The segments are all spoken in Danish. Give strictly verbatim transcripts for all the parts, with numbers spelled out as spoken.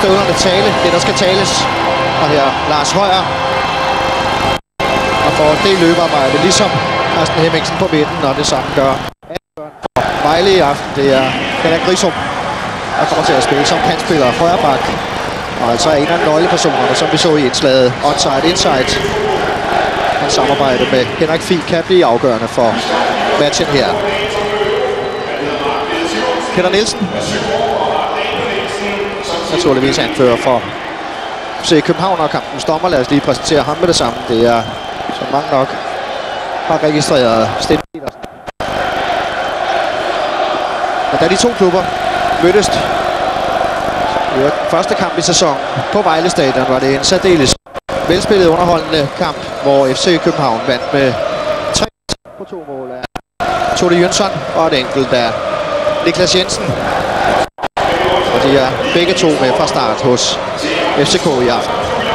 støvlerne tale, det der skal tales. Og her Lars Højer. Og får det løbearbejde, ligesom Carsten Hemmingsen på midten, og det samme gør Vejle i aften. Det er Henrik Grisum, der kommer til at spille som kantspiller højre bak. Og altså er en af nøglepersonerne, som vi så i indslaget onside inside. En samarbejde med Henrik Fie kan blive afgørende for matchen her. Peter Nielsen, naturligvis anfører for F C København og kampens dommer. Lad os lige præsentere ham med det samme. Det er, som mange nok har registreret, Sten Petersen. Og da de to klubber mødtes i den første kamp i sæsonen på Vejle Stadion, var det en særdeles velspillet underholdende kamp, hvor F C København vandt med tre på to mål af Tode Jønsson og et enkelt af Niklas Jensen. Og de er begge to med fra start hos F C K i aften.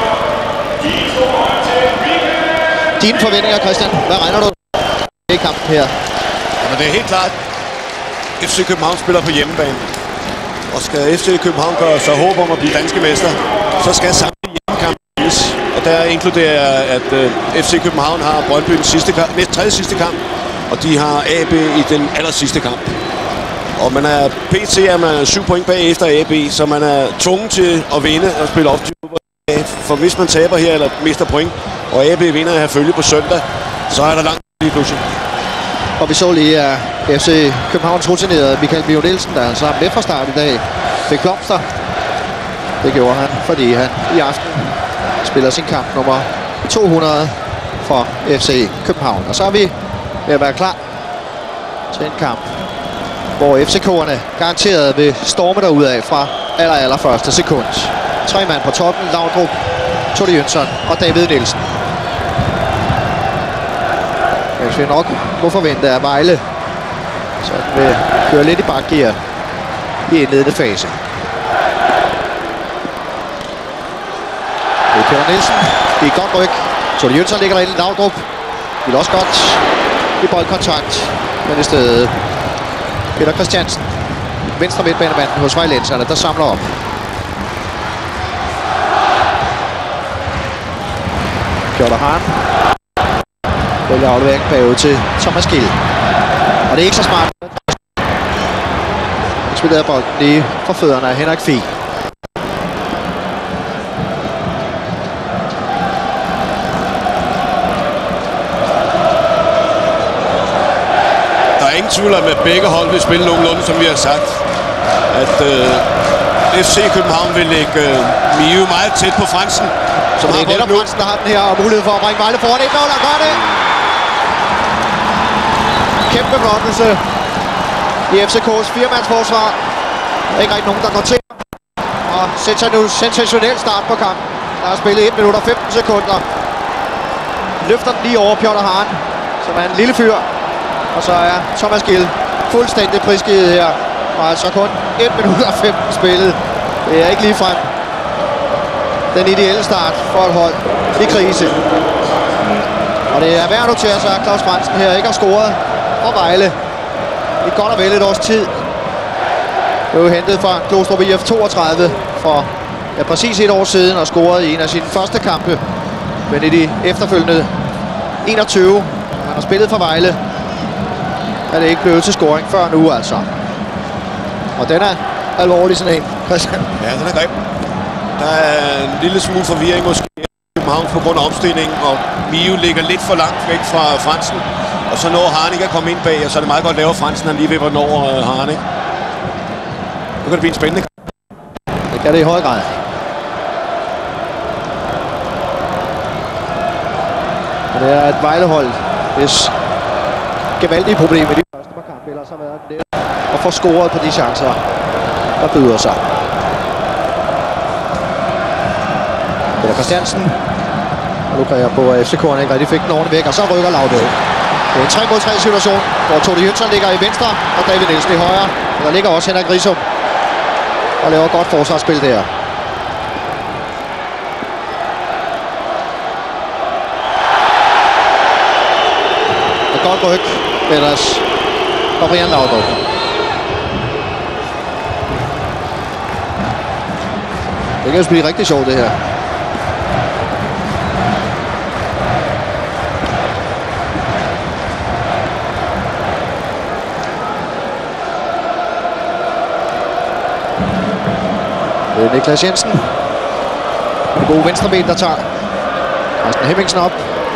Dine forventninger, Christian, hvad regner du i kampen her? Jamen, det er helt klart, F C København spiller på hjemmebane. Og skal F C København gøre sig håb om at blive danske mester, så skal samtlige hjemmekamp vindes. Og der inkluderer, at uh, F C København har Brøndby den sidste kamp, næste tredje sidste kamp, og de har A B i den aller sidste kamp. Og man er P T er man syv point bag efter A B, så man er tvunget til at vinde og spille offensiv. For hvis man taber her eller mister point, og A B vinder at have følge på søndag, så er der langt lige pludselig. Og vi så lige, at F C Københavns rutinerede Michael Bio Nielsen, der altså er med fra start i dag, fik blomster. Det gjorde han, fordi han i aften spiller sin kamp nummer to hundrede for F C København. Og så er vi ved at være klar til en kamp, hvor F C K'erne garanteret vil storme derudad fra aller, aller første sekund. Tre mand på toppen, Laudrup, Tode Jønsson og David Nielsen. Jeg synes nok må forvente af Vejle, så den vil køre lidt i bakgear i indledende fase. Det kører Nielsen. Det er godt ryg. Tode Jønsson ligger derinde. Laudrup vil også godt i boldkontakt, men i stedet Peter Christiansen, venstre midtbanemanden hos vejlenserne, der samler op. Kjørter Hahn vælger aflevering bagud til Thomas Gill. Og det er ikke så smart. Han spiller bolden lige fra fødderne af Henrik Fie. Der er ingen tvivl om, at begge hold vil spille nogenlunde, som vi har sagt. At øh, F C København vil lægge øh, Miu meget tæt på Fransen. Så det er netop Fransen, der har den her, og mulighed for at bringe Vejle foran. et nul, og gør det! Kæmpe blokkelse i F C K's firemandsforsvar. Der er ikke rigtig nogen, der går til. Og sætter nu sensationel start på kampen. Der er spillet et minut og femten sekunder. Løfter den lige over Pjotr Hahn, som er en lille fyr. Og så er Thomas Gill fuldstændig prisgivet her. Og altså kun et minut og femten spillet. Det er ikke lige frem den ideelle start for et hold i krise. Og det er værd at notere sig, at Claus Fransen her ikke har scoret for Vejle i godt og vel et års tid. Det var hentet fra Glostrup I F toogtredive for ja, præcis et år siden og scoret i en af sine første kampe. Men i de efterfølgende enogtyve, han har spillet for Vejle, er det ikke blevet til scoring før nu altså. Og den er alvorlig sådan en, Christian. Ja, den er grim. Der er en lille smule forvirring måske i København på grund af opstillingen, og Miu ligger lidt for langt væk fra Fransen. Og så når Hahn ikke at komme ind bag, og så er det meget godt lavet Fransen, han lige ved, hvornår uh, Hahn, ikke? Nu kan det blive en spændende. Det kan det i høj grad. Og det er et Vejlehold, hvis gevaldige problemer i de første par kampe, ellers har været det at få scoret på de chancer, der byder sig. Peter Christiansen. Og nu kan jeg på, at F C K'erne ikke rigtig fik den ordentligt væk, og så rykker Laudrup. Det er en tre mod tre situation, hvor Tode Jønsson ligger i venstre, og David Nielsen i højre. Og der ligger også Henrik Grisum og laver godt forsvarsspil der. Et godt ryg, ellers og Brian Laudrup. Det kan jo blive rigtig sjovt, det her. Det er Niklas Jensen. Det gode venstreben, der tager Carsten Hemmingsen op.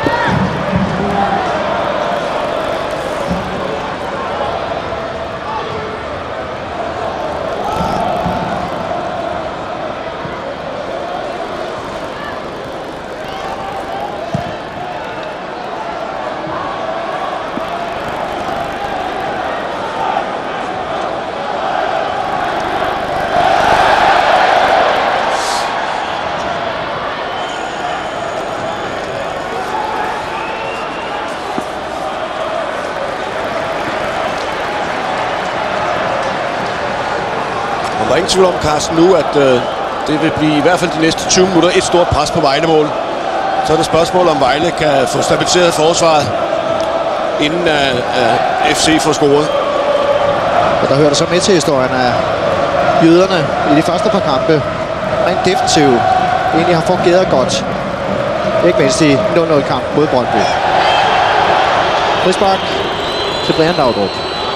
Der er ingen tvivl om, Carsten, nu, at øh, det vil blive i hvert fald de næste tyve minutter et stort pres på Vejle-mål. Så er det spørgsmål, om Vejle kan få stabiliseret forsvaret, inden øh, øh, F C får scoret. Og der hører der så med til historien af jyderne i de første par kampe. Rent defensivt egentlig har fungeret godt. Ikke mindst i nul nul kamp mod Brøndby. Frispark til Brian Laudrup.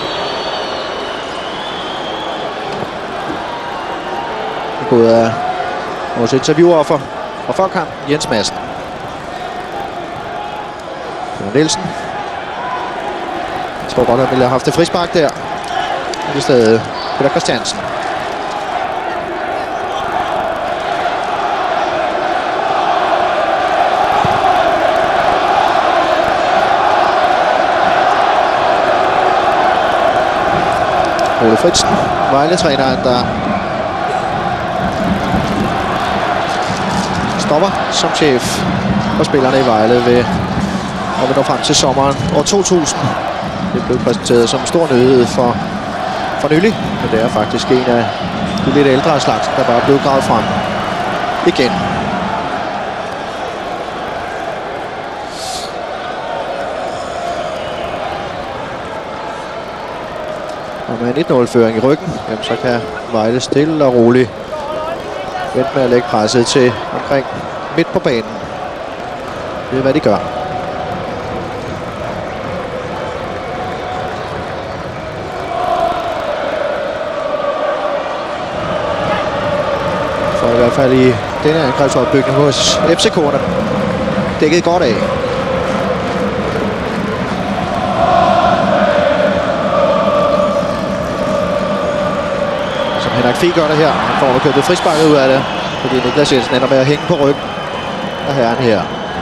Gået af vores interviewoffer og forkamp, Jens Madsen. Peter Nielsen. Jeg tror godt, han ville have haft det frispark der. Men det er stadig Peter Christiansen. Ole Fritsen, Vejle-træneren, der stopper som chef for spillerne i Vejle ved at vi når frem til sommeren år to tusind. Det blev præsenteret som en stor nyhed for, for nylig, men det er faktisk en af de lidt ældre af slagsen, der bare blev gravet frem igen. Og med en et nul-føring i ryggen, jamen, så kan Vejle stille og roligt vente med at lægge presset til omkring midt på banen. Det er, hvad de gør. For i hvert fald i denne angrebsopbygning hos F C K'erne dækket godt af. Som Henrik Fie gør det her. Han får købet frisparket ud af det, fordi Niklas Jensen ender med at hænge på ryggen af herren her.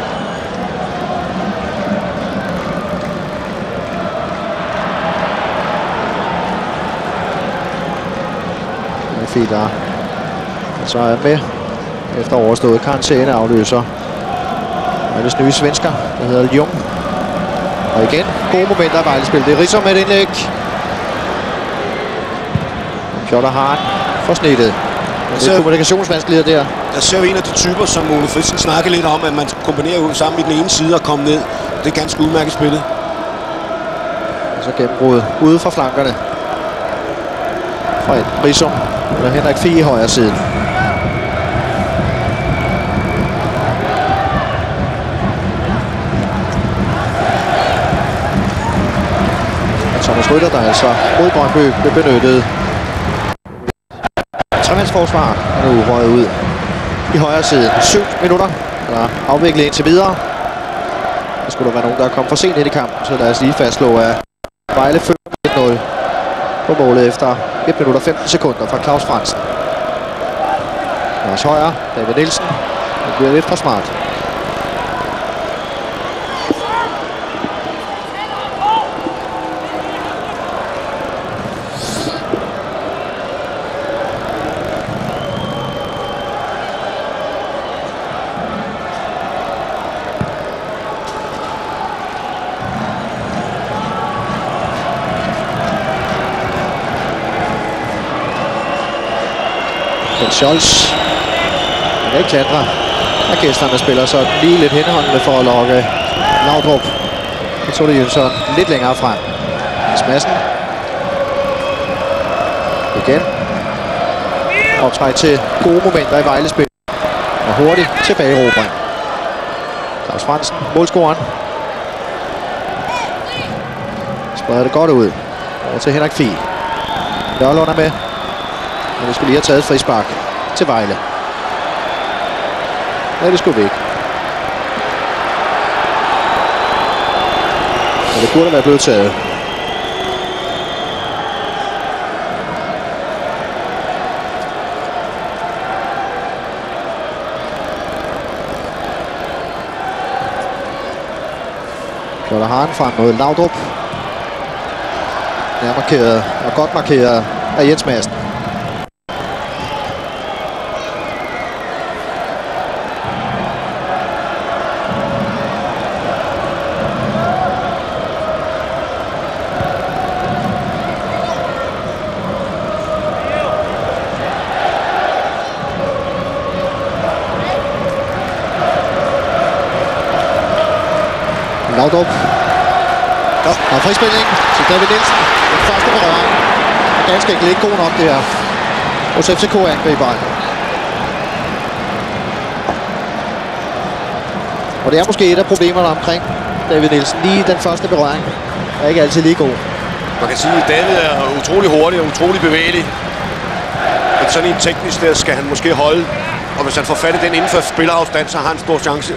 Henrik Fie, der så er med efter overstået karantæne, afløser Vejles nye svensker, der hedder Ljung. Og igen, gode momenter af Vejle-spil. Det er Rizzo med et indlæg. Piotr Hahn for snittet. Det er kommunikationsvanskeligheder der. Der ser vi en af de typer, som Ole Fritsen snakker lidt om, at man kombinerer ud sammen i den ene side og komme ned. Det er ganske udmærket spillet. Og så gennembrud ude fra flankerne. Fra Rizzo eller Henrik Fie i højre siden. Thomas Rytter, der altså mod Brøndby blev benyttet. Tremandsforsvar er nu røget ud i højre side. Syv minutter. Der er afviklet indtil videre. Der skulle der være nogen, der er kommet for sent ind i kampen, så lad os lige fastslå, at Vejle fører et nul på målet efter et minut og femten sekunder fra Claus Fransen. Lars Højer, David Nielsen. Det bliver lidt for smart. Scholz. Han kan ikke klandre. Og gæsterne spiller så lige lidt henholdende for at lokke Laudrup. Så tog det Jønsson lidt længere frem. Smadsen. Igen. optræk til gode momenter i Vejles spil. Og hurtigt tilbageerobring. Claus Fransen, målscoren. Spreder det godt ud. Over til Henrik Fie. Nørlund er med. Men vi skulle lige have taget et frispark til Vejle. Ja, det skulle vi ikke. Men det burde være blevet taget. Klotter Haren frem mod Laudrup. Er markeret og godt markeret af Jens Madsen. Laudrup. Og frispilling til David Nielsen. Den første berøring. Ganske enkelt ikke god nok det her hos F C K-angriberen. Og det er måske et af problemerne omkring David Nielsen. Lige den første berøring er ikke altid lige god. Man kan sige, at David er utrolig hurtig og utrolig bevægelig. Men sådan en teknisk der skal han måske holde. Og hvis han får fat i den inden for spillerafstand, så har han en stor chance.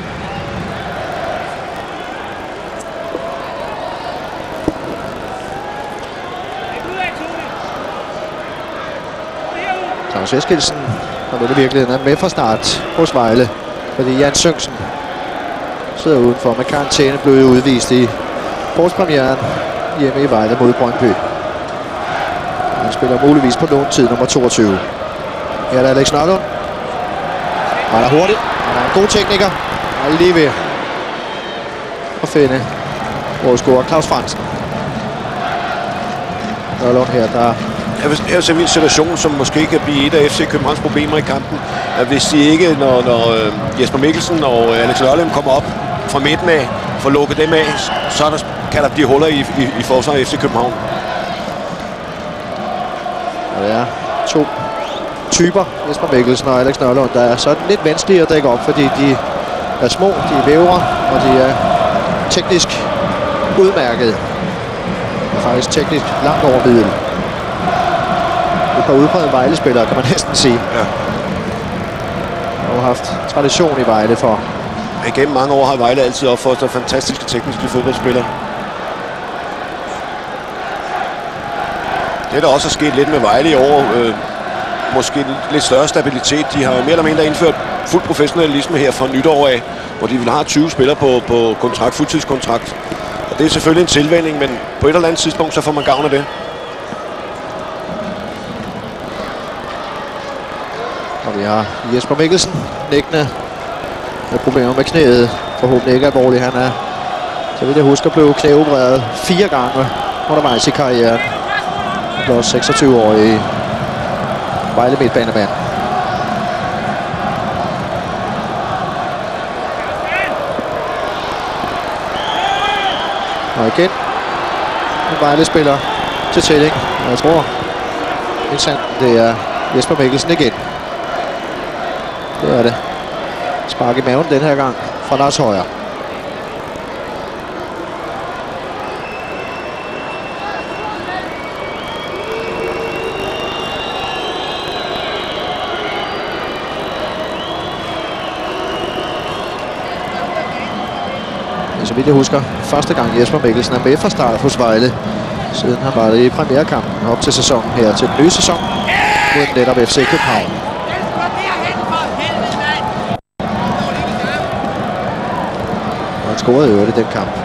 Claus Eskildsen, og nu er det virkeligheden, er med fra start hos Vejle. Fordi Jan Søngsen sidder udenfor med karantæne, blev udvist i forårspremieren hjemme i Vejle mod Brøndby. Han spiller muligvis på nogen tid nummer toogtyve. Her er der Alex Nørlund. Og han er hurtig. Han er en god tekniker. Og lige ved at finde målscorer Claus Fransen. Nørlund her, der Her ser vi en situation, som måske kan blive et af F C Københavns problemer i kampen. At hvis de ikke, når, når uh, Jesper Mikkelsen og Alex Nørlund kommer op fra midten af, får lukket dem af, så der, kan der blive huller i, i, i forsvaret af F C København. Og det er to typer, Jesper Mikkelsen og Alex Nørlund, der er sådan lidt vanskelige at dække op, fordi de er små, de er vævre, og de er teknisk udmærket. Og faktisk teknisk langt over middel. Et par udprægede Vejle-spillere, kan man næsten sige. Ja. Og har haft tradition i Vejle for. Igennem mange år har Vejle altid opfostret fantastiske tekniske fodboldspillere. Det der også er sket lidt med Vejle i år. Øh, måske lidt større stabilitet. De har mere eller mindre indført fuld professionalisme her fra nytår af, hvor de vil have tyve spillere på, på kontrakt, fuldtidskontrakt. Og det er selvfølgelig en tilvænning, men på et eller andet tidspunkt, så får man gavn af det. Og vi har Jesper Mikkelsen liggende med problemer med knæet. Forhåbentlig ikke alvorligt. Han er, så vidt jeg husker, blev knæopereret fire gange undervejs i karrieren. Han blev seksogtyve-årig Vejle midtbanemand. Og igen en Vejle-spiller til tælling. Og jeg tror, det er Jesper Mikkelsen igen. Det er det. Spark i maven den her gang fra Lars Højer. Så vidt jeg husker, første gang Jesper Mikkelsen er med fra start hos Vejle, siden han var i premierkampen op til sæsonen her til den nye sæson mod netop F C København. Han scorede i øvrigt i den kamp.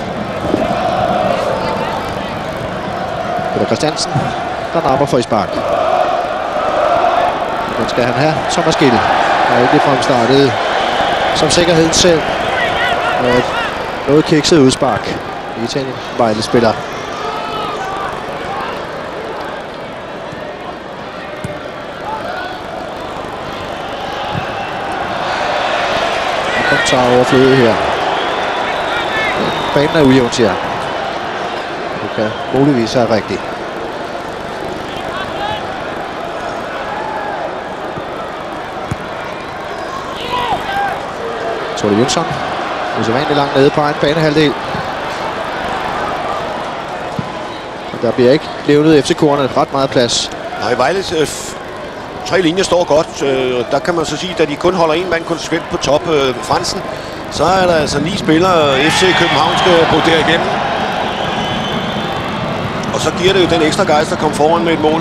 Peter Christiansen, der napper for i spark. Den skal han have, Thomas Gill. Og ikke ligefrem startet som sikkerheden selv. Og et noget kikset udspark i til en Vejle-spiller. Og tager overflødet her. Banen er ujævnt, siger han. Det kan muligvis være rigtigt. Tore Jønsson. Det er så vanligt langt nede på egen banehalvdel. Og der bliver ikke levnet F C K'erne ret meget plads. Nej, Vejles øh, tre linjer står godt. Øh, der kan man så sige, at de kun holder en mand konsekvent på top, øh, Fransen, så er der altså ni spillere, F C København skal brodere igennem. Og så giver det jo den ekstra gejst, der kom foran med et mål.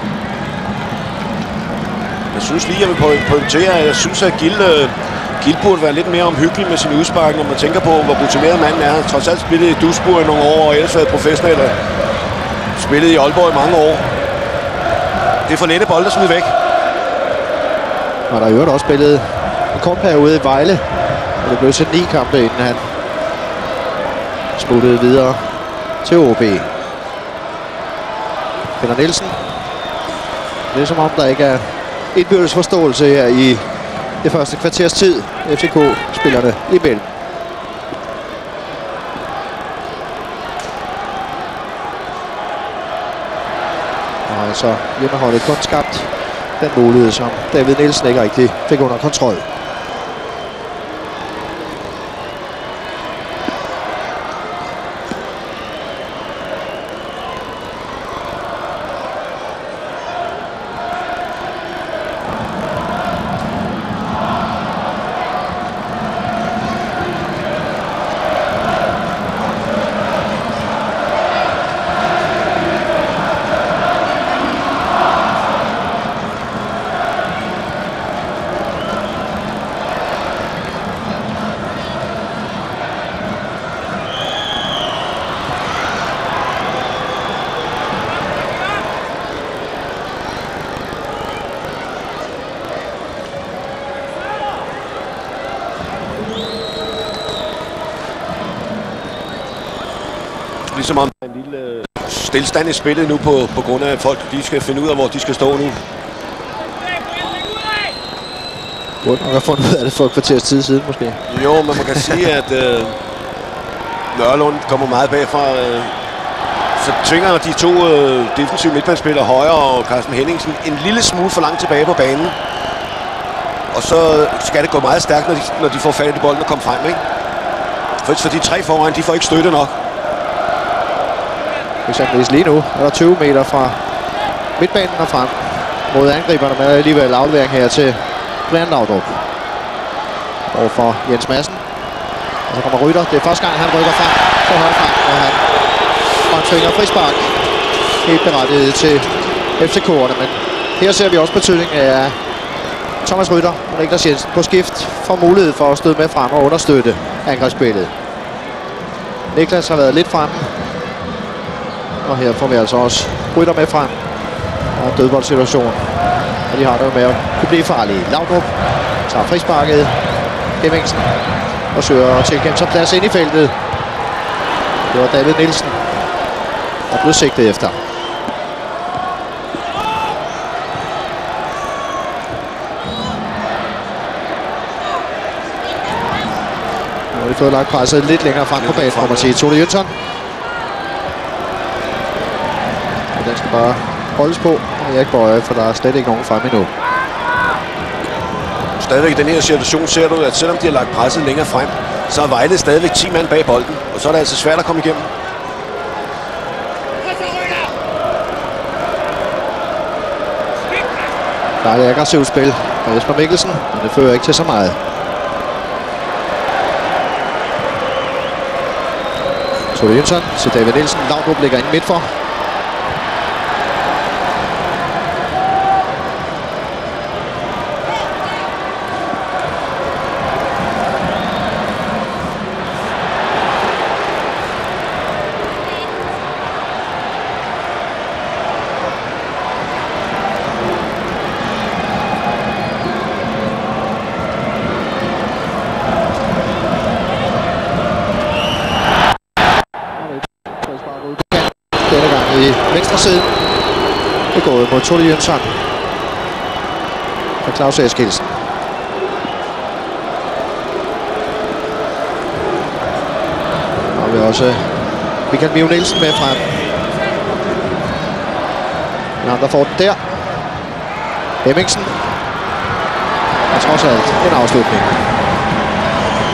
Jeg synes lige, jeg vil pointere, at jeg synes, at Gild, øh, Gild burde være lidt mere omhyggelig med sin udspark, når man tænker på, hvor rutineret manden er. Han har trods alt spillet i Duisburg i nogle år, og ellers været professionel. Spillet i Aalborg i mange år. Det er for lette bolde at smide væk. Og der er jo også spillet en kort periode i Vejle. Og det blev så ni kampe, inden han smuttede videre til O B. Peter Nielsen. Det er som om, der ikke er indbyrdes forståelse her i det første kvarters tid. F C K-spillerne imellem. Og altså hjemmeholdet kun skabt den mulighed, som David Nielsen ikke rigtig fik under kontrol. Ligesom om der er en lille stillestand i spillet nu på, på grund af, at folk de skal finde ud af, hvor de skal stå nu. Burde nok have fundet ud af det for et kvarters tid siden, måske. Jo, men man kan sige, at øh, Nørlund kommer meget bagfra. Øh, så tvinger de to øh, defensive midtbanespillere, Højer og Carsten Henningsen, en lille smule for langt tilbage på banen. Og så skal det gå meget stærkt, når de, når de får fat i bolden og kommer frem, ikke? For, for de tre foran, de får ikke støtte nok. Eksempelvis lige nu er der tyve meter fra midtbanen og frem mod angriberne, men alligevel aflevering her til Brian Laudrup. Overfor Jens Madsen. Og så kommer Rytter. Det er første gang, han rykker frem på højre frem, og han håndtvinger frispark. Helt berettiget til F C K'erne, men her ser vi også betydningen af Thomas Rytter og Niklas Jensen på skift får mulighed for at støde med frem og understøtte angrebsspillet. Niklas har været lidt fremme. Og her får vi altså også Rytter med frem. Og en dødboldsituation. Og de har det jo med at kunne blive farlige. Laudrup tager frisparket. Hemmingsen. Og søger at tilkæmpe sig plads ind i feltet. Det var David Nielsen. Og blev sigtet efter. Nu har vi fået lagt presset lidt længere frem på banen, må man sige. Tore Jønsson. Den skal bare holdes på, og Erik Bøje, for der er slet ikke nogen frem endnu. Stadigvæk i den her situation ser du, at selvom de har lagt presset længere frem, så er Vejle stadigvæk ti mand bag bolden, og så er det altså svært at komme igennem. Der er et aggressivt spil fra Jesper Mikkelsen, men det fører ikke til så meget. Tore Jønsson til David Nielsen. Laudrup ligger ind midt for. Venstre side. Det går mod Tore Jønsson og Claus Eskildsen. Og vi har også Michael Mio Nielsen med frem. Men ham der får den der. Hemmingsen. Og trods alt en afslutning.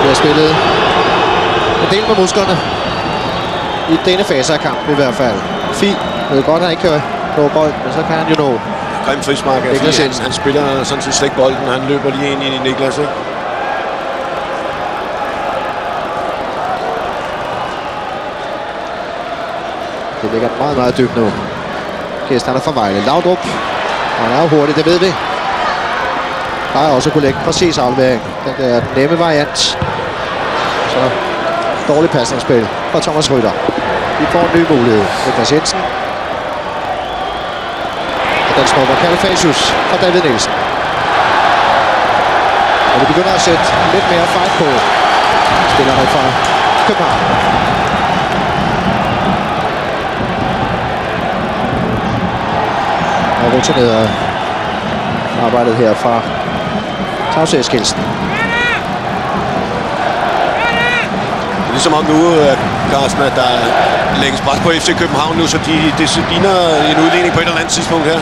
har spillet en del med musklerne i denne fase af kampen i hvert fald. Fint. Jeg ved godt, at han ikke kan nå bold, men så kan han jo nå. Grim frispark. Niklas Han, han spiller sådan set slet ikke bolden. Han løber lige ind i Niklas, ikke? Det ligger meget, meget dybt nu. Kæst, han er fra Vejle. Laudrup. Han er jo hurtig, det ved vi. Der er også kunne lægge præcis aflevering. Den der nemme variant. Så dårlig pasningsspil fra Thomas Rytter. Vi får en ny mulighed. Niklas Jensen. Og den snupper Kalifasius fra David Nielsen. Og vi begynder at sætte lidt mere fight på spillerne fra København. Og rutineret arbejdet her fra Tavse Eskildsen. Det er ligesom om nu, Carsten, at der lægges pres på F C København nu, så de, det ligner en udligning på et eller andet tidspunkt her.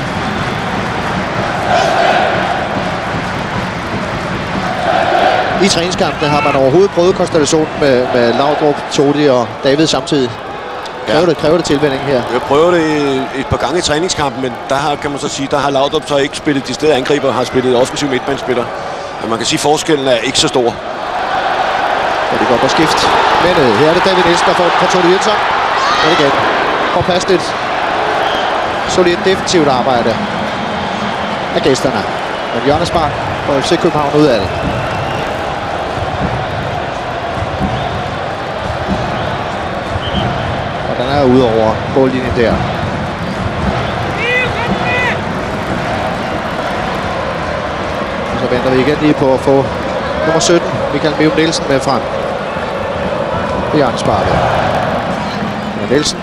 I træningskampene har man overhovedet prøvet konstellationen med, med Laudrup, Todi og David samtidig. Kræver, ja. det, kræver det tilvænning her? Jeg prøver det et par gange i træningskampen, men der har, kan man så sige, der har Laudrup så ikke spillet de steder angriber, har spillet offensiv midtbanespiller. Men man kan sige, at forskellen er ikke så stor. Ja, det går på skift. Men øh, her er det David Nielsen, der får den fra Todi Jensen. Og igen. Og plads lidt solidt defensivt arbejde af gæsterne. Men hjørnespark får F C København ud af det. Den er ude over mållinjen der. Og så venter vi igen lige på at få nummer sytten, Michael Meum Nielsen, med frem. Det er hjørnesparket. Og Nielsen.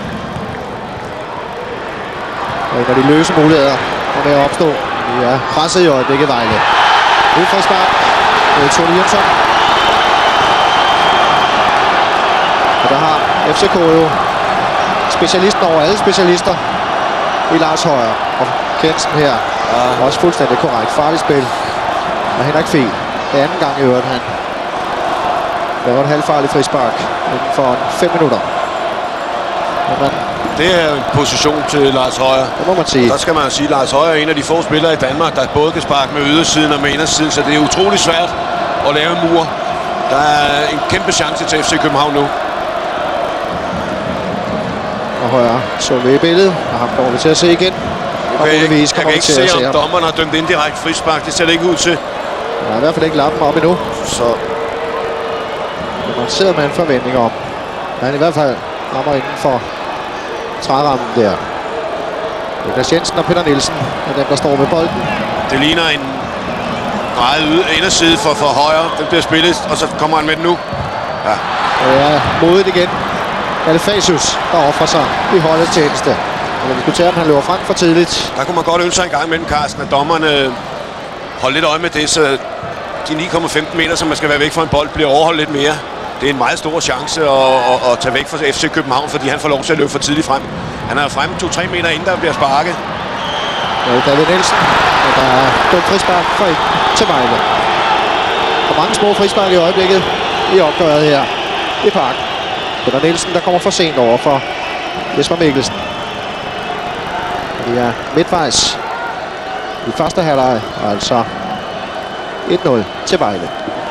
Og en af de løse muligheder er ved at opstå. Vi er presset i øjeblikket Vejle. Ud fra spark. Det er Tony Jønsson. Og der har F C K jo specialisten over alle specialister i Lars Højer. Og Kensen her ja. Også fuldstændig korrekt. Farligt spil. Og Henrik Fiel. Det er anden gang i øvrigt, han laver et halvfarligt frispark inden for fem minutter. Man, det er en position til Lars Højer. Det må man sige. Der skal man sige, at Lars Højer er en af de få spillere i Danmark, der både kan sparke med ydersiden og med indersiden, så det er utrolig svært at lave en mur. Der er en kæmpe chance til F C København nu. Og Højer så vi i billedet, og ham kommer vi til at se igen. Og jeg, jeg, jeg kan ikke se, se, om dommeren har dømt indirekte frispark. Det ser det ikke ud til. Der er i hvert fald ikke lappen op endnu. Så man sidder med en forventning om, at han i hvert fald rammer inden for trærammen der. Niklas Jensen og Peter Nielsen er dem, der står med bolden. Det ligner en meget inderside for, for Højre. Den bliver spillet, og så kommer han med den nu. Ja. Og ja, modet igen. Kalifasius, der offrer sig i holdets tjeneste. Og vi diskuterer, at han løber frem for tidligt. Der kunne man godt ønske sig en gang mellem, Carsten, at dommerne holder lidt øje med det, så de ni komma femten meter, som man skal være væk fra en bold, bliver overholdt lidt mere. Det er en meget stor chance at, at, at tage væk fra F C København, fordi han får lov til at løbe for tidligt frem. Han er fremme to tre meter inden der bliver sparket. Ja, David Nielsen, og der er dumt frispark for til Vejle. Og mange små frispark i øjeblikket i opgøret her i Park. Peter Nielsen, der kommer for sent over for Jesper Mikkelsen. Det er midtvejs i første halvleg, og altså et nul til Vejle.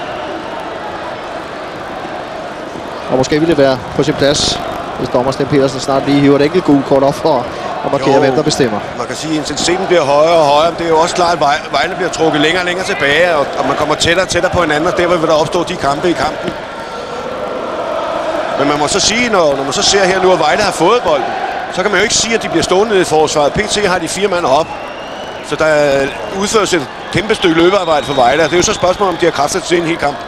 Og måske ville det være på sin plads, hvis dommer Sten Petersen snart lige hiver et enkelt gult kort op for at markere, jo, hvem der bestemmer. Man kan sige, at intensiteten bliver højere og højere, men det er jo også klart, at Vejle bliver trukket længere og længere tilbage, og, og man kommer tættere og tættere på hinanden, og der vil der opstå de kampe i kampen. Men man må så sige, når, når man så ser her nu, at Vejle har fået bolden, så kan man jo ikke sige, at de bliver stående i forsvaret. P T har de fire mand op, så der udføres et kæmpe stykke løbearbejde for Vejle. Det er jo så et spørgsmål, om de har kræfter til en hel kamp.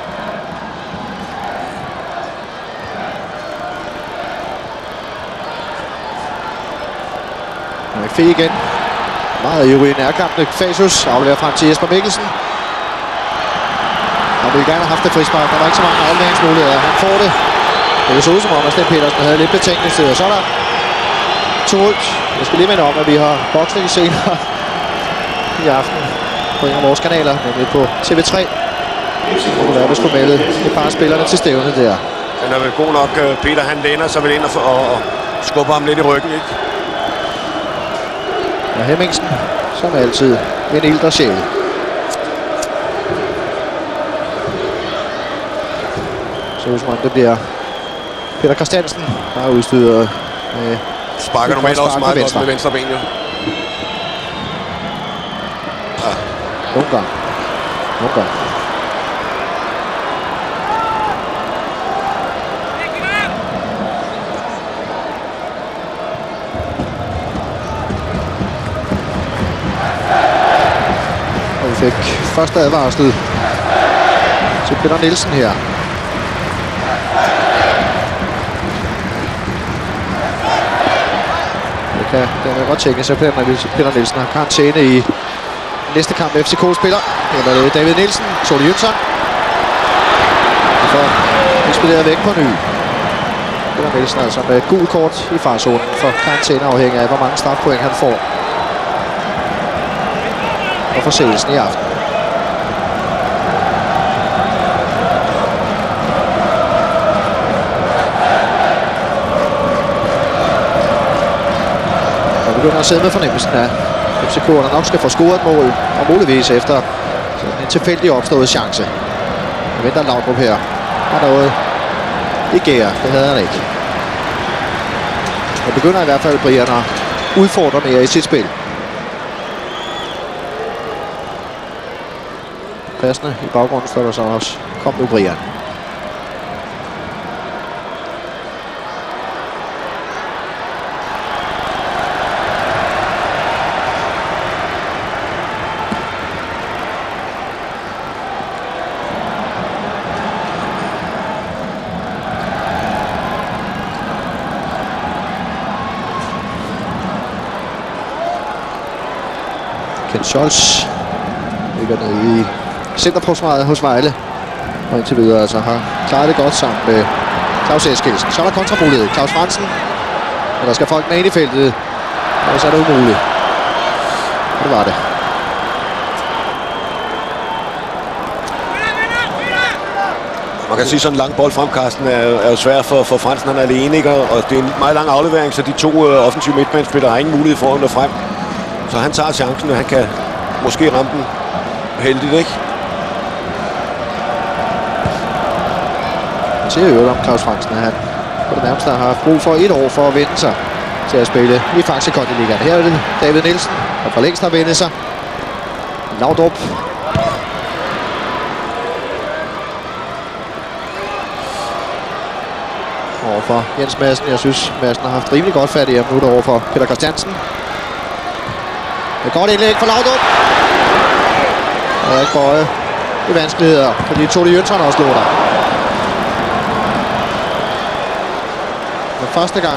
McPhee igen. Meget ivrig i nærkampen. Fasius afleverer frem til Jesper Mikkelsen. Han ville gerne have haft det frispark. Der var ikke så mange afleveringsmuligheder. Han får det. Det så ud som om, at Sten Petersen havde lidt betænkningstid. Og så er der to ud. Jeg skal lige minde om, at vi har boksning senere i aften på en af vores kanaler, nemlig på T V tre. Det kunne være, vi skulle melde et par spillerne til stævnet der. Den er vel god nok. Peter, han læner sig vel ind og, og, og skubber ham lidt i ryggen, ikke? Og Hemmingsen, som altid, en ældre sjæl. Så ud som om det bliver Peter Christiansen, der er udstyret med... Sparker normalt også meget godt med venstre ben, jo. Ja. Nogle gange. Nogle gange. Og vi fik første advarsel til Peter Nielsen her. Det kan, det kan godt tænke sig, at Peter Nielsen har karantæne i næste kamp. F C K spiller. Eller det er David Nielsen, Tony Jønsson. Og så ekspederet væk på ny. Peter Nielsen altså med et gult kort i farzonen for karantæne, afhængig af, hvor mange strafpoint han får. Og forseelsen i aften. Og begynder at sidde med fornemmelsen af F C K'erne nok skal få scoret et mål, og muligvis efter sådan en tilfældig opstået chance. Jeg venter Laudrup her. Har noget i gære. Det havde han ikke. Og begynder i hvert fald Brian at udfordre mere i sit spil. Passende i baggrunden står der så også. Kom nu, Brian. Ken Scholz ligger nede i centerforsvaret hos Vejle, og indtil videre altså har klaret det godt sammen med Claus Eskildsen. Så er der kontramulighed. Claus Fransen, og der skal folk med ind i feltet, og så er det umuligt. Det var det. Man kan sige, sådan en lang bold fremkasten er, er jo svær for, for Fransen. Han er alene, ikke? Og det er en meget lang aflevering, så de to uh, offensive midtbanespillere har ingen mulighed for at nå frem. Så han tager chancen, og han kan måske ramme den heldigt, ikke? Jeg ser jo om Claus Fransen, at han på det nærmeste har haft brug for et år for at vende sig til at spille i Faxe Kondi-ligaen. Her er det David Nielsen, der for længst har vendt sig. Laudrup. Overfor Jens Madsen. Jeg synes, Madsen har haft rimelig godt fat i ham nu overfor Peter Christiansen. Det er godt indlæg for Laudrup. Og ikke bøje i vanskeligheder, fordi Tony Jønsson også lå der. For første gang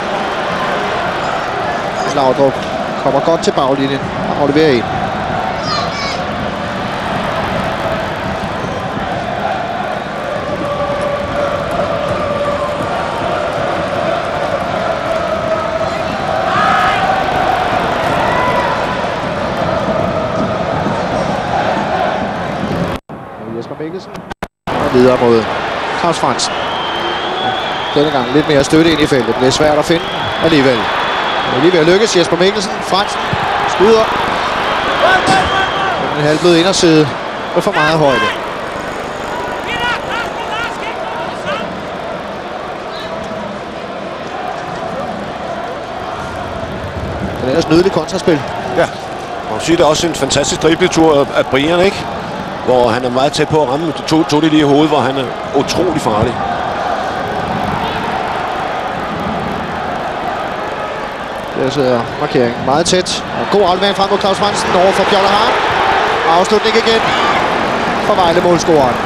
Laudrup kommer godt til baglinjen og afleverer en. Og videre mod Claus Fransen. Denne gang lidt mere støtte ind i feltet. Det er svært at finde alligevel. Men alligevel lykkes Jesper Mikkelsen. Fransen skyder. En halvblød inderside med for meget højde. Det er ellers nydelig kontraspil. Ja, og sige, det er også en fantastisk dribletur af Brian, ikke? Hvor han er meget tæt på at ramme. Tog, tog det lige i hovedet, hvor han er utrolig farlig. Der sidder markeringen meget tæt. Og god aflevering frem mod Claus Fransen over for Pjoller Hahn. Afslutning igen for Vejle målscoreren.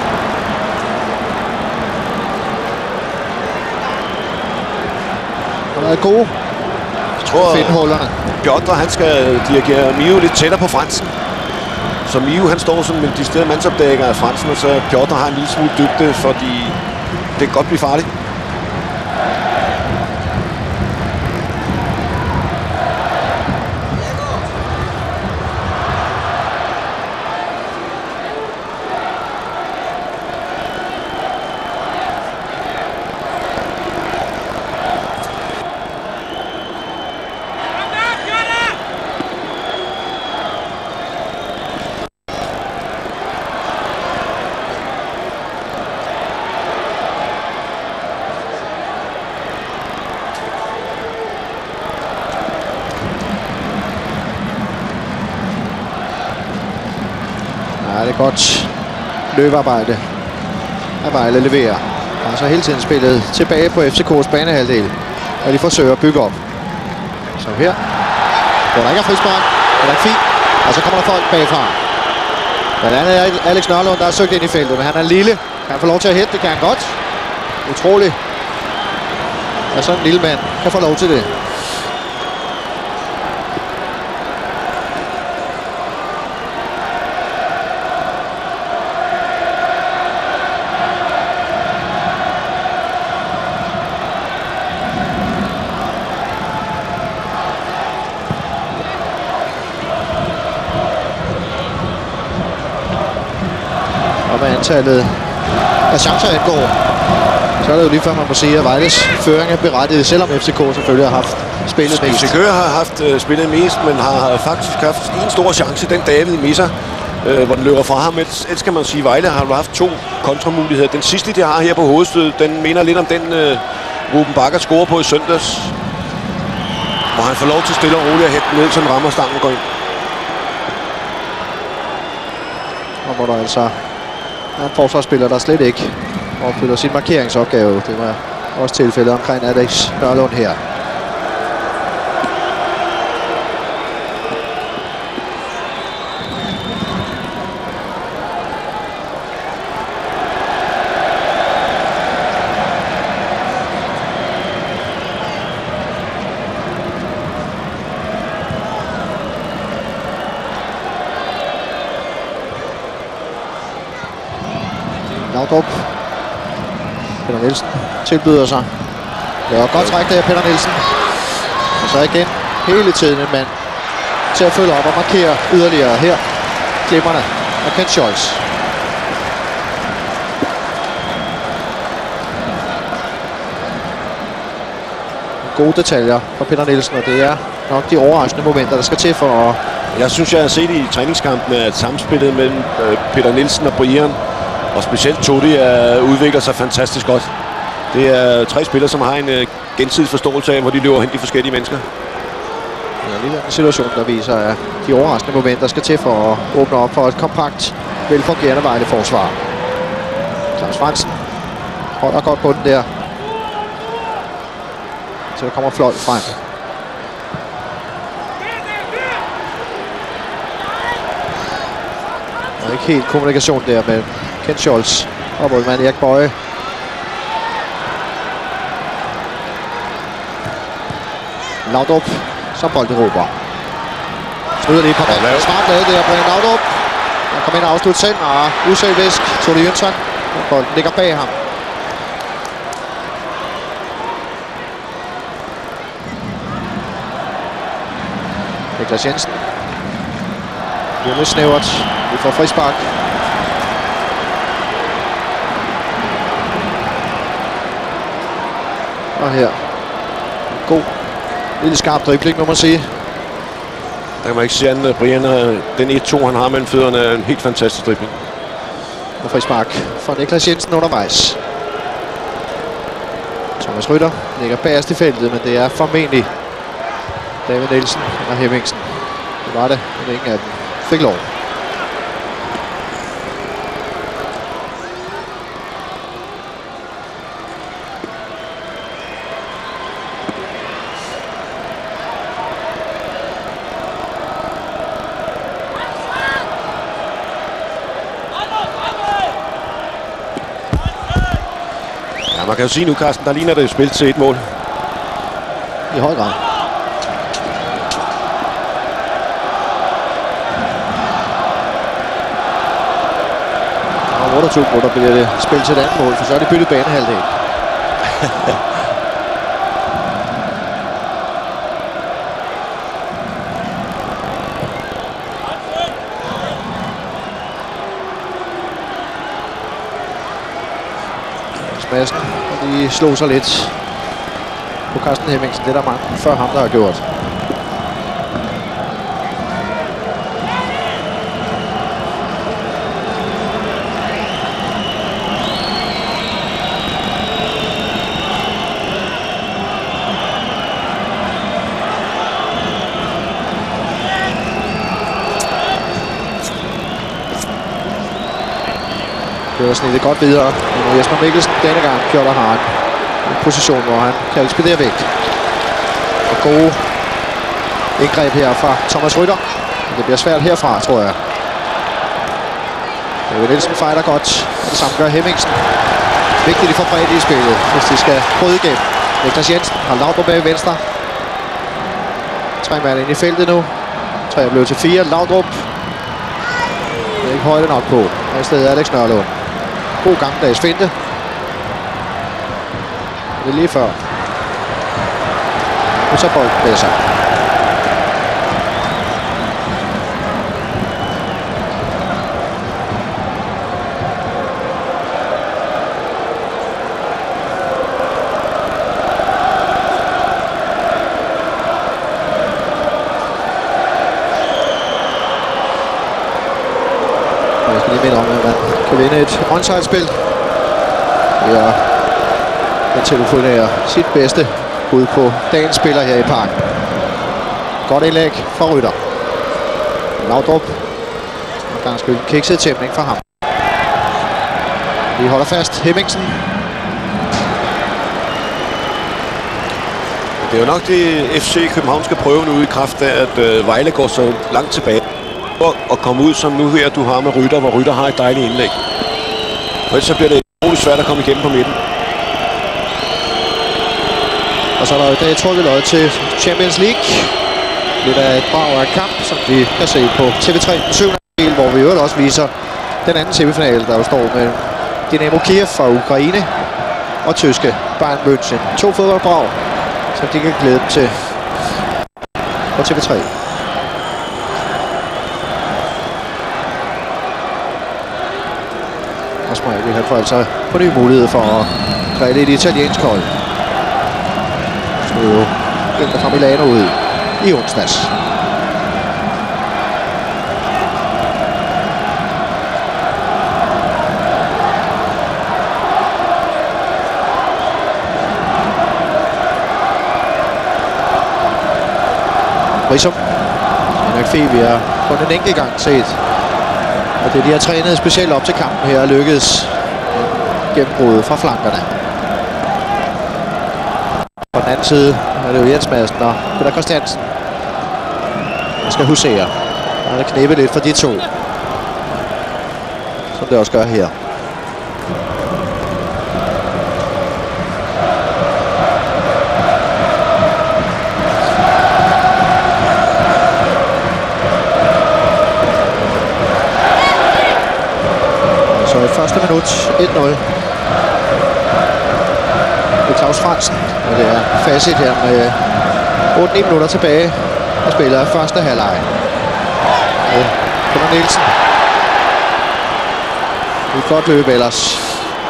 Han har været god. Jeg tror, finde hullerne. Bjørn, han skal dirigere Mio lidt tættere på Fransen. Så Mio, han står som en decideret mandsopdækker af Fransen, og så Piotr har en lille smule dybde, fordi det kan godt blive farligt. Godt løbearbejde af Vejle leverer. Og så hele tiden spillet tilbage på F C K's banehalvdel, og de forsøger at bygge op. Så her, hvor der ikke er frispark, er der ikke fint, og så kommer der folk bagfra. Blandt andet er Alex Nørlund, der er søgt ind i feltet, men han er lille. Kan han få lov til at hætte? Det kan han godt. Utroligt. Og sådan en lille mand kan få lov til det. Og med antallet af chancer indgår, så er det jo lige før man må sige, at Vejles føring er berettiget, selvom F C K selvfølgelig har haft spillet mest. F C K har haft uh, spillet mest, men har faktisk haft en stor chance, den David misser, uh, hvor den løber fra ham. Ellers skal man sige, at Vejle har haft to kontramuligheder. Den sidste, de har her på hovedstødet, den minder lidt om den uh, Ruben Bakker scorer på i søndags, hvor han får lov til stille og roligt at hætte ned, som rammer stangen og går ind. Og hvor der altså er en forsvarsspiller, der slet ikke opfylder sin markeringsopgave. Det var også tilfældet omkring Alex Nørlund her. Laudrup. Peter Nielsen tilbyder sig. Det var godt træk der af Peter Nielsen. Og så igen hele tiden en mand til at følge op og markere yderligere her. Klipperne af Kent Scholz. Gode detaljer for Peter Nielsen, og det er nok de overraskende momenter, der skal til for at... Jeg synes, jeg har set i træningskampen, at samspillet mellem Peter Nielsen og Brian, og specielt Todi, er, udvikler sig fantastisk godt. Det er tre spillere, som har en uh, gensidig forståelse af, hvor de løber hen de forskellige mennesker. Det er lige en situation, der viser, at de overraskende momenter skal til for at åbne op for et kompakt, velfungerende Vejle-forsvar. Claus Fransen holder godt på den der. Så der kommer flot frem. Der er ikke helt kommunikation der med Kent Scholz og målmand Erik Boye. Laudrup som bolderober. Snyder lige på banen. Smart lavet det her, Brian Laudrup. Han kommer ind og afslutter selv, og uselvisk Todi Jønsson. Bolden ligger bag ham. Niklas Jensen. Det er lidt snævert. Vi får frispark. Og her. God. Lille skarp dribling, må man sige. Der kan man ikke sige andet. Brian, den et to, han har mellem fødderne, er en helt fantastisk dribling. Og frispark for Niklas Jensen undervejs. Thomas Rytter ligger bagerst i feltet, men det er formentlig David Nielsen og Hemmingsen. Det var det, men ingen af dem fik lov. Man kan jo sige nu, Carsten, der ligner det et spil til et mål. I høj grad. Og otteogtyve minutter bliver det spil til et andet mål, for så er det byttet banehalvdel. Madsen, og de slog sig lidt på Carsten Hemmingsen. Det er der mange før ham, der har gjort. Det er snittet godt videre. Men Jesper Mikkelsen denne gang gjort, der har en position, hvor han kan ekspedere væk. Og gode indgreb her fra Thomas Rytter. Det bliver svært herfra, tror jeg. David Nielsen fejler godt, og det samme gør Hemmingsen. Vigtigt, de får bredt i spillet, hvis de skal bryde igennem. Niklas Jensen har Laudrup bag venstre. Tre mand ind i feltet nu. Tre er blevet til fire. Laudrup. Det er ikke højde nok på. Og i stedet er Alex Nørlund. God gammeldags finte. Det er lige før. Og så bolden med sig. Kan vinde et onside-spil. Ja, den telefonerer sit bedste bud på dagens spiller her i parken. Godt indlæg fra Rytter. Laudrup. Og ganske en kikset tæmning for ham. Vi holder fast. Hemmingsen. Det er jo nok det, F C København skal prøve nu i kraft af, at øh, Vejle går så langt tilbage. Og komme ud som nu her, du har med Rytter, hvor Rytter har et dejligt indlæg. For ellers så bliver det utroligt svært at komme igennem på midten. Og så er der i dag trukket løjet til Champions League. Lidt af et brag af kamp, som vi kan se på T V tre den syvende april, hvor vi jo også viser den anden semifinale, der jo står med Dynamo Kiev fra Ukraine og tyske Bayern München. To fodboldbrag, som de kan glæde dem til på T V tre. Og Smeichel, han får altså på ny mulighed for at drille et italiensk hold. Så jo Inter fra Milano ud i onsdags. Risum. McPhee, vi har kun en enkelt gang set. Og det de har trænet specielt op til kampen her, lykkedes gennembruddet fra flankerne. På den anden side er det jo Jens Madsen og Peter Christiansen, der skal husere. Der er det knæppet lidt for de to, som det også gør her. Så i første minut et nul. Det er Claus Fransen, og det er facit her med otte ni minutter tilbage og spiller første halvleg. Gunnar Nielsen. Det er godt løb ellers.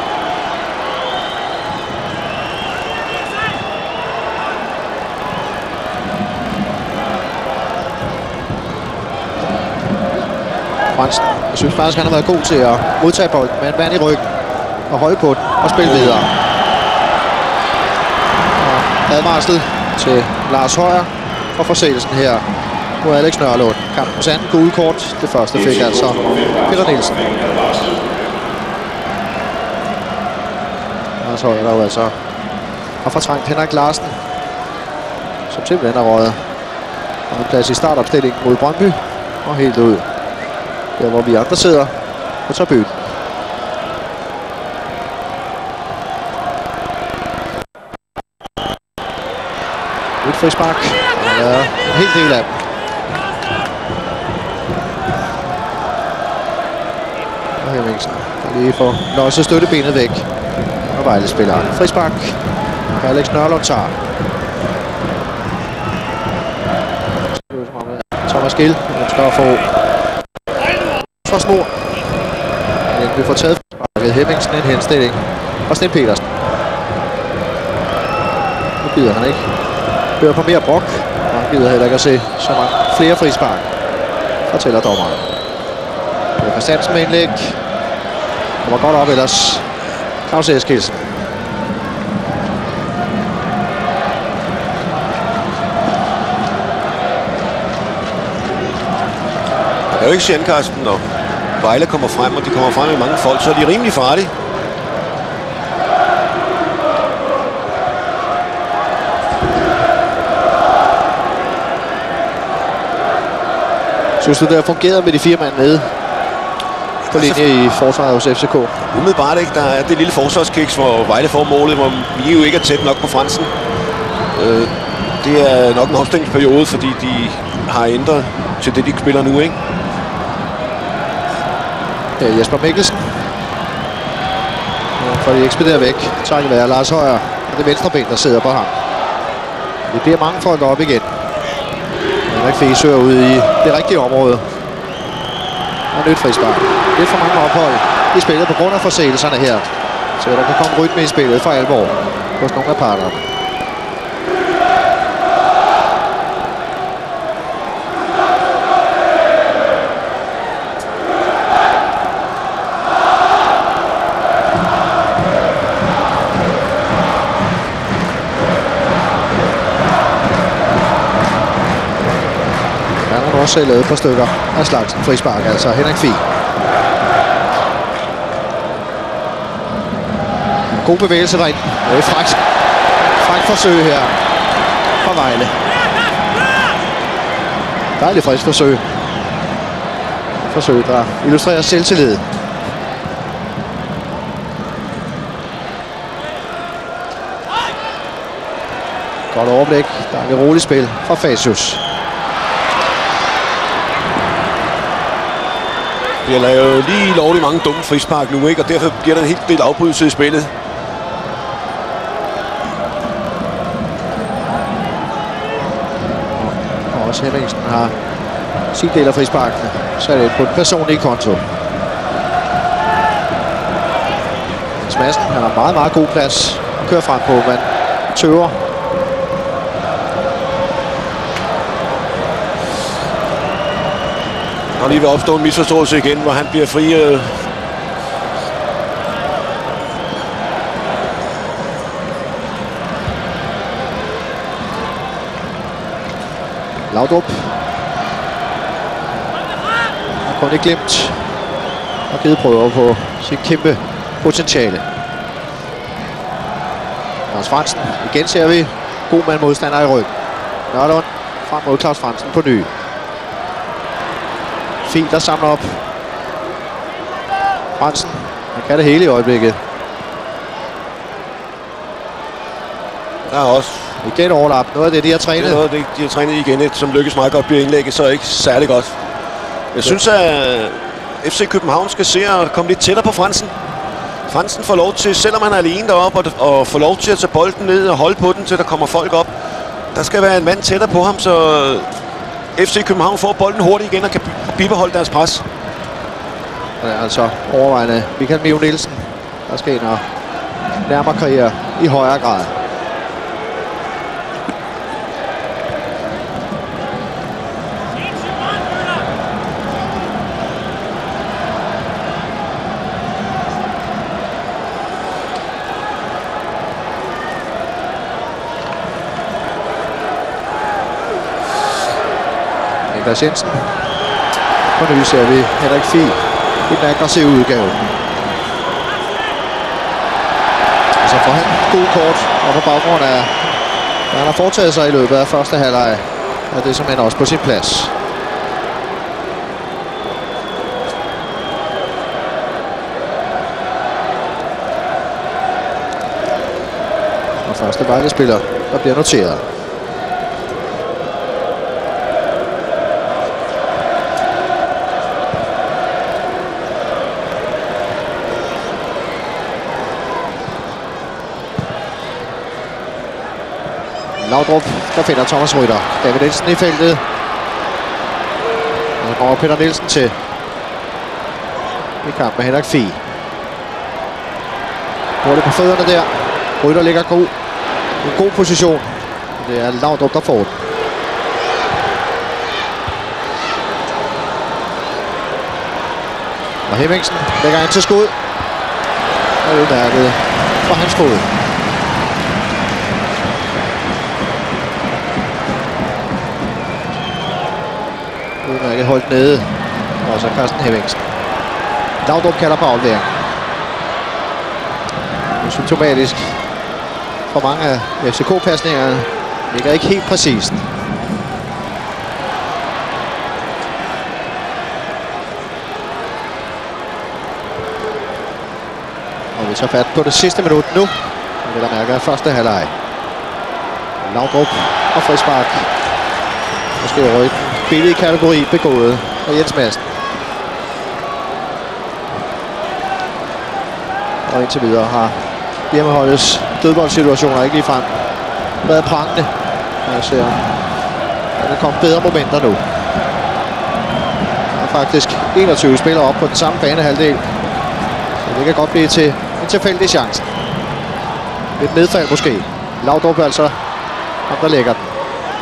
Fransen. Jeg synes faktisk, han har været god til at modtage bolden med en mand i ryggen og holde på den og spille videre. Og advarsel til Lars Højer for forseelsen her mod Alex Nørlund. Kampens anden gule kort. Det første fik altså Peter Nielsen. Lars Højer, der jo altså har fortrængt Henrik Larsen, som simpelthen er røget. Og en plads i startopstillingen mod Brøndby og helt ud. Der hvor vi andre sidder på tribunen. Et frispark. Og der er en hel del af dem. Og Hemmingsen kan lige få løjse støttebenet væk. Og Vejle spiller frispark. Alex Nørlund tager. Thomas Gill ønsker at få for snor. Men vi får taget frisparket. Hemmingsen en henstilling. Og Sten Petersen. Nu gider han ikke høre på mere brok. Og han gider heller ikke at se så mange flere frispark, fortæller dommeren. Peter Christiansen med indlæg. Kommer godt op ellers. Claus Eskildsen. Det er jo ikke sjældent, Carsten, dog. Vejle kommer frem, og de kommer frem med mange folk, så er de rimelig farlige. Synes du, det har fungeret med de fire mand nede på linje i forsvaret hos F C K? Umiddelbart ikke. Der er det lille forsvarskiks, hvor Vejle får målet, hvor vi jo ikke er tæt nok på Fransen. Øh, det er nok en omstillingsperiode, fordi de har ændret til det, de spiller nu, ikke? Ja, Jesper Mikkelsen. Ja, for de ekspederer væk. Takket være Lars Højer. Og det venstre ben, der sidder på ham. Det bliver mange folk op igen. Henrik Fesø ude i det rigtige område. Og nyt frispark. Lidt for mange ophold i spillet på grund af forseelserne her. Så der kan komme rytme i spillet for alvor hos nogle af parterne. Også selv lavet et par stykker af slagsen frispark, altså Henrik Fie. God bevægelse derind. Det er frækt. Frækt forsøg her fra Vejle. Dejligt frisk forsøg. Forsøg, der illustrerer selvtillid. Godt overblik. Der er et roligt spil fra Facius. De har lavet lige lovligt mange dumme frispark nu, ikke? Og derfor bliver der en helt del afbrydelse i spillet. Og også Hemmingsen har sin del af frisparkene. Så er det på den personlige konto. Madsen, han har meget, meget god plads at køre frem på, men tøver. Og lige ved at opstå en misforståelse igen, hvor han bliver fri. Øh... Laudrup. Han kun ikke glemt og givet prøver på sit kæmpe potentiale. Claus Fransen. Igen ser vi god mand modstander i ryggen. Nørlund frem mod Claus Fransen på ny. Fint, der samler op. Fransen, han kan det hele i øjeblikket. Der er også igen overlap. Noget af det, de har trænet. Det er noget af det, de har trænet igen. Et, som lykkes meget godt bliver indlægget, så ikke særlig godt. Jeg synes, at F C København skal se at komme lidt tættere på Fransen. Fransen får lov til, selvom han er alene deroppe, og, og får lov til at tage bolden ned og holde på den, til der kommer folk op. Der skal være en mand tættere på ham, så F C København får bolden hurtigt igen og kan bibeholde deres pres. Det er altså overvejende Michael Mio Nielsen, der skal ind og nærmere kreere i højere grad. Niklas Jensen. Og nu ser vi Henrik Fie i den aggressive udgave. Og så får han god kort, og på baggrund af, hvad han har foretaget sig i løbet af første halvleg, er det simpelthen også på sin plads. Og første Vejle-spiller, der bliver noteret. Laudrup, der finder Thomas Rytter. David Nielsen i feltet. Og så kommer Peter Nielsen til. I kamp med Henrik Fie. Hurtigt på fødderne der. Rytter ligger god. En god position. Det er Laudrup, der får den. Og Hemmingsen lægger ind til skud. Og udmærket fra hans fod. Udmærket holdt nede. Og så Carsten Hemmingsen. Laudrup kalder på aflevering. Symptomatisk for mange af F C K-pasningerne ligger ikke helt præcist. Og vi tager fat på det sidste minut nu. Og vil der mærke af første halvleg. Laudrup og frispark. Måske over i billig kategori begået af Jens Madsen. Og indtil videre har hjemmeholdets dødboldsituationer ikke ligefrem været prangende. Jeg ser, at der kommer bedre momenter nu. Der er faktisk enogtyve spillere op på den samme banehalvdel. Så det kan godt blive til en tilfældig chance. Et nedfald måske. Laudrup altså ham, der lægger den.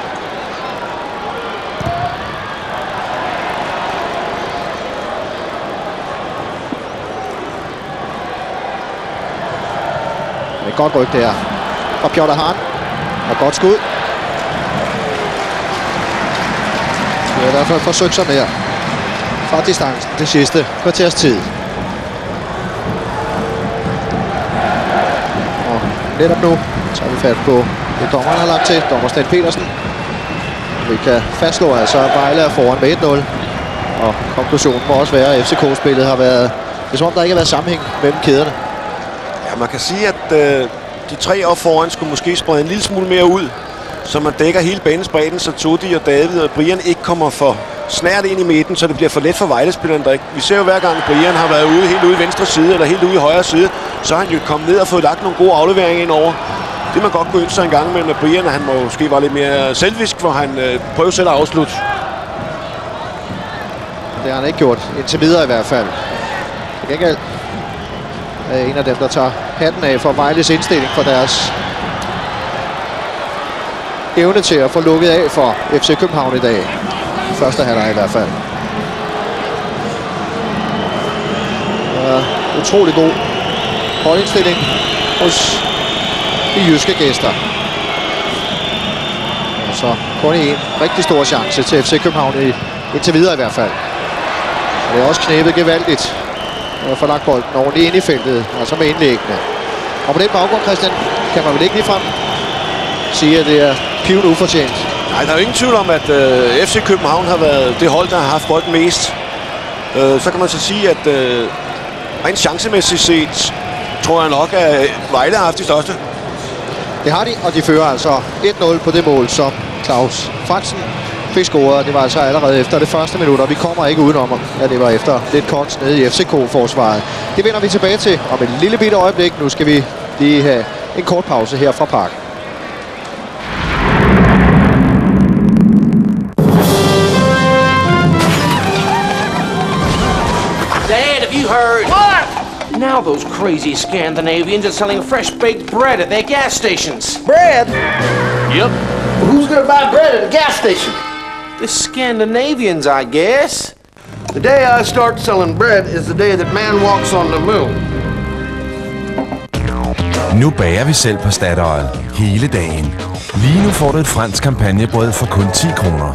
Et godt ryg der fra Piotr Hahn. Og godt skud. De har i hvert fald forsøgt sig mere fra distancen det sidste kvarters tid. Og netop nu tager vi fat på det, dommeren har lagt til. Dommer Sten Petersen. Vi kan fastslå altså, at Vejle er foran med et nul. Og konklusionen må også være, at F C K-spillet har været, det er som om der ikke har været sammenhæng mellem kæderne. Ja, man kan sige, at øh, de tre op foran skulle måske sprede en lille smule mere ud, så man dækker hele banens bredden, så Todi og David og Brian ikke kommer for snært ind i midten, så det bliver for let for Vejle-spilleren. Der ikke. Vi ser jo hver gang, Brian har været ude helt ude i venstre side, eller helt ude i højre side, så har han jo kommet ned og fået lagt nogle gode afleveringer ind over. Det man godt kunne ønske sig en gang med Brian, at han måske var lidt mere selvisk, for han øh, prøver selv at afslutte. Det har han ikke gjort, indtil videre i hvert fald. Det kan ikke er en af dem, der tager hatten af for Vejles indstilling for deres evne til at få lukket af for F C København i dag. Første halvleg i hvert fald. Ja, utrolig god holdindstilling hos de jyske gæster. Og så kun en rigtig stor chance til F C København i, indtil videre i hvert fald. Og det er også knæbet gevaldigt at få lagt bolden ordentligt ind i feltet, altså med indlæggene. Og på den baggrund, Christian, kan man vel ikke ligefrem sige, at det er pivende ufortjent. Nej, der er jo ingen tvivl om, at øh, F C København har været det hold, der har haft bolden mest. Øh, så kan man så sige, at øh, rent chancemæssigt set, tror jeg nok, at Vejle har haft de største. Det har de, og de fører altså et nul på det mål, som Claus Frantzen fik scoret. Det var altså allerede efter det første minut, og vi kommer ikke udenom, at det var efter lidt koks nede i F C K-forsvaret. Det vender vi tilbage til om et lille bitte øjeblik. Nu skal vi lige have en kort pause her fra Parken. Dad, have you heard? What? Now those crazy Scandinavians are selling fresh baked bread at their gas stations. Bread? Yep. Who's gonna buy bread at a gas station? The Scandinavians, I guess. The day I start selling bread is the day that man walks on the moon. Nu bager vi selv på Statoil hele dagen. Lige nu får du et fransk kampagnebrød for kun ti kroner.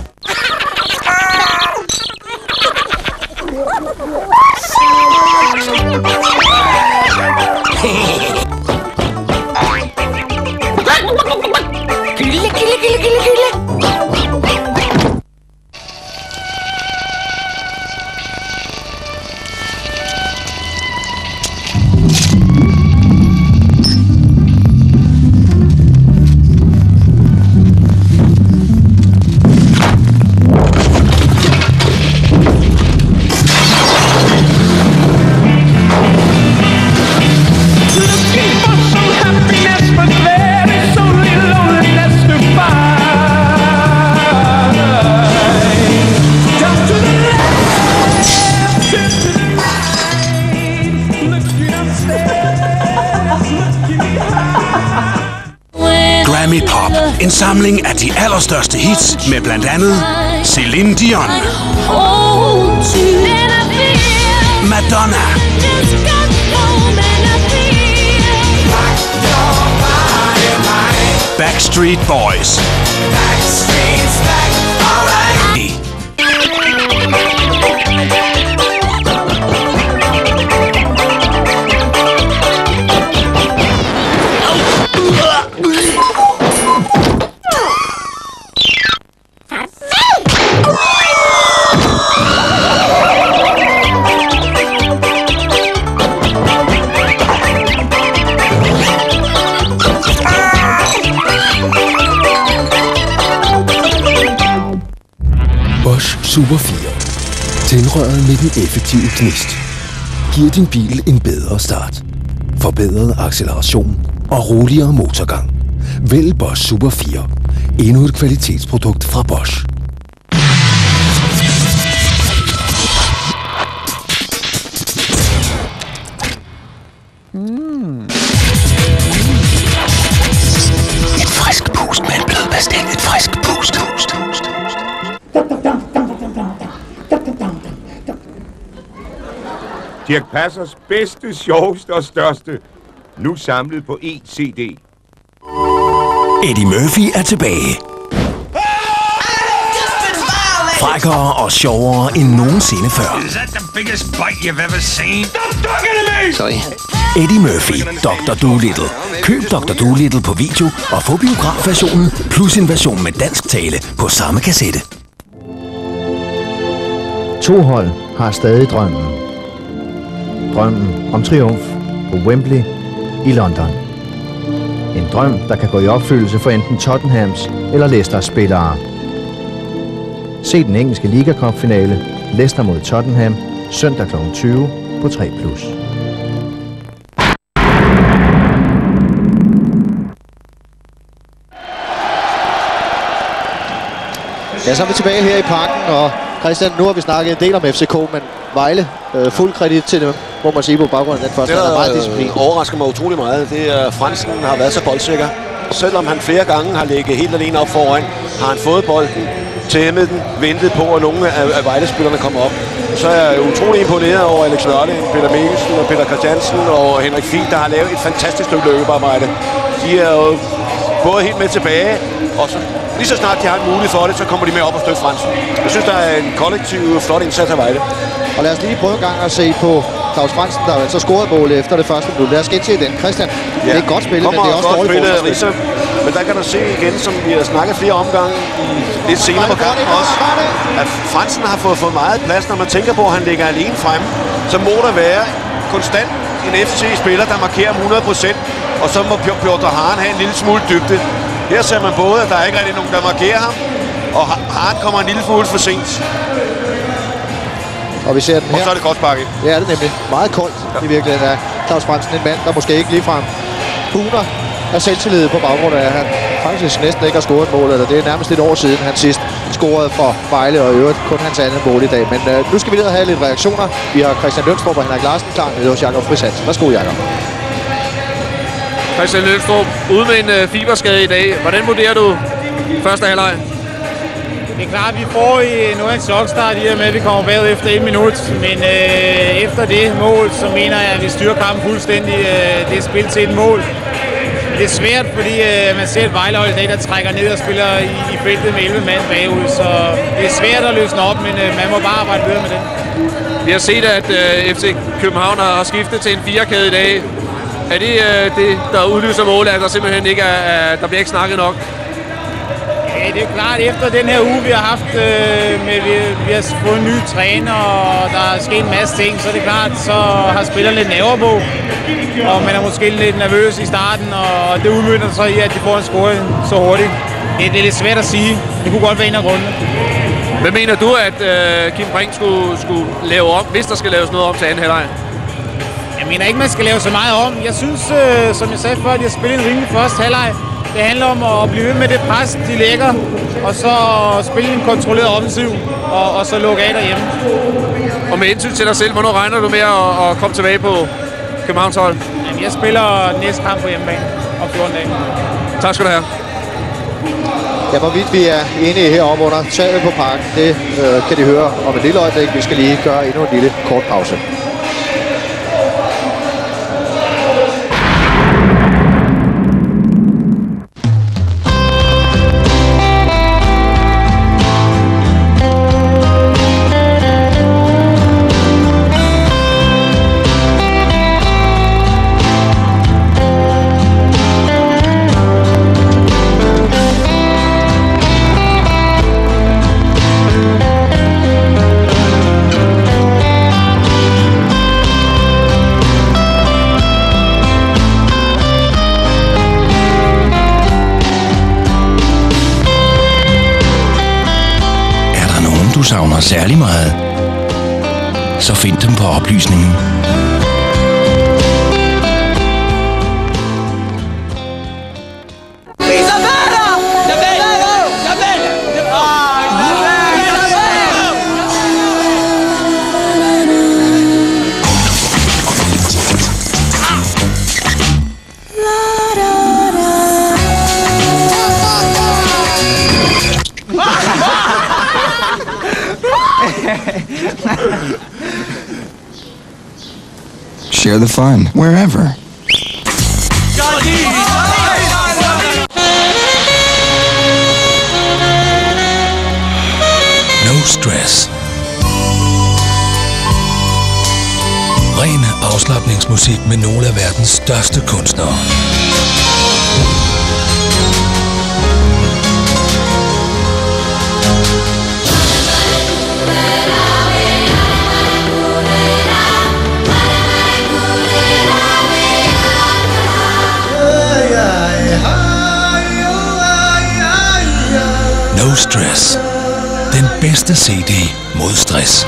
Gille, gille, gille, gille, gille. Grammy Pop. En samling af de allerstørste hits med blandt andet Celine Dion, Madonna, Backstreet Boys, Super fire. Tændrøret med den effektive gnist giver din bil en bedre start, forbedret acceleration og roligere motorgang. Vælg Bosch Super fire. Endnu et kvalitetsprodukt fra Bosch. Mm. Et frisk pust med en blød pastil. Et frisk pust. Dirch Passers bedste, sjoveste og største. Nu samlet på én C D. Eddie Murphy er tilbage. Frækkere og sjovere end nogensinde før. Is that the biggest bite you've ever seen? Stop talking to me! Sorry. Eddie Murphy, doktor Dolittle. Køb doktor Dolittle på video og få biografversionen plus en version med dansk tale på samme kassette. To hold har stadig drømmen. Drømmen om triumf på Wembley i London. En drøm, der kan gå i opfyldelse for enten Tottenhams eller Leicesters spillere. Se den engelske Liga Cup-finale Leicester mod Tottenham søndag klokken tyve på tre plus. Ja, så er vi tilbage her i parken, og Christian, nu har vi snakket en del om F C K, men Vejle, øh, fuld kredit til dem, må man sige på baggrund af den første. Det, der er meget disciplin. overrasker mig utrolig meget, det er, at Fransen har været så boldsikker. Selvom han flere gange har ligget helt alene op foran, har han fået bolden, tæmmet den, ventet på, at nogle af, af Vejle-spillerne kommer op. Så er jeg utrolig imponeret over Alex Nørle, Peter Mikkelsen og Peter Christiansen og Henrik Fien, der har lavet et fantastisk stykke løbearbejde. De er jo både helt med tilbage, og så, lige så snart de har en mulighed for det, så kommer de med op og støtte Fransen. Jeg synes, der er en kollektiv flot indsats af Vejle. Og lad os lige prøve en gang at se på Claus Fransen, der altså scorede målet efter det første minut. Lad os get til den. Christian, ja. Det er godt spillet, men det er også dårligt forsvarsspil. Men der kan du se igen, som vi har snakket flere omgange lidt senere på kampen også, at Fransen har fået, fået meget plads. Når man tænker på, at han ligger alene fremme, så må der være konstant en F C-spiller, der markerer ham hundrede procent, og så må Piotr Hahn have en lille smule dybde. Her ser man både, at der er ikke rigtig nogen, der markerer ham, og Hahn kommer en lille smule for sent. Og vi ser den her. Og så er det godt bakket. Ja, det er nemlig meget koldt ja. I virkeligheden er Claus Fransen en mand, der måske ikke ligefrem buner af selvtillid på baggrund af, at han faktisk næsten ikke har scoret et mål, eller det er nærmest et år siden, han sidst scorede for Vejle, og i øvrigt kun hans andet mål i dag. Men øh, nu skal vi ned og have lidt reaktioner. Vi har Christian Lønstrup og Henrik Larsen klar nede hos Jakob Frisat. Værsgo, Jakob. Christian Lønstrup, ude med en øh, fiberskade i dag. Hvordan vurderer du første halvleg? Det er klart, at vi får i noget af en chokstart i og med, at vi kommer bagud efter et minut. Men øh, efter det mål, så mener jeg, at vi styrer kampen fuldstændig. Øh, det er spil til et mål. Det er svært, fordi øh, man ser et Vejlehold i dag, der trækker ned og spiller i, i feltet med elleve mand bagud. Så det er svært at løsne op, men øh, man må bare arbejde videre med det. Vi har set, at øh, F C København har skiftet til en firekæde i dag. Er det øh, det, der udløser målet, at der simpelthen ikke er, der bliver ikke snakket nok? Ja, det er klart, efter den her uge, vi har haft, øh, med, vi, vi har fået en ny træner, og der er sket en masse ting, så det er klart, så har spillerne lidt nerver på, og man er måske lidt nervøs i starten, og det udmønter sig i, at de får en scoring så hurtigt. Det, det er lidt svært at sige. Det kunne godt være en af grundene. Hvad mener du, at øh, Kim Brink skulle, skulle lave om, hvis der skal laves noget om til anden halvleg? Jeg mener ikke, man skal lave så meget om. Jeg synes, øh, som jeg sagde før, at de har spillet en rimelig første halvleg. Det handler om at blive ved med det pres, de lægger, og så spille en kontrolleret offensiv, og, og så lukke af derhjemme. Og med hensyn til dig selv, hvornår regner du med at, at komme tilbage på Københavns hold? Jamen, jeg spiller næste kamp på hjemmebane om fjorten dage. Tak skal du have. Ja, hvorvidt vi er enige heroppe under taget på parken, det øh, kan de høre om et lille øjeblik. Vi skal lige gøre endnu en lille kort pause. savner særlig meget, så find dem på oplysningen. Share the fun wherever. No stress. Ren afslapningsmusik med nogle af verdens største kunstnere. No Stress. Den bedste C D mod stress.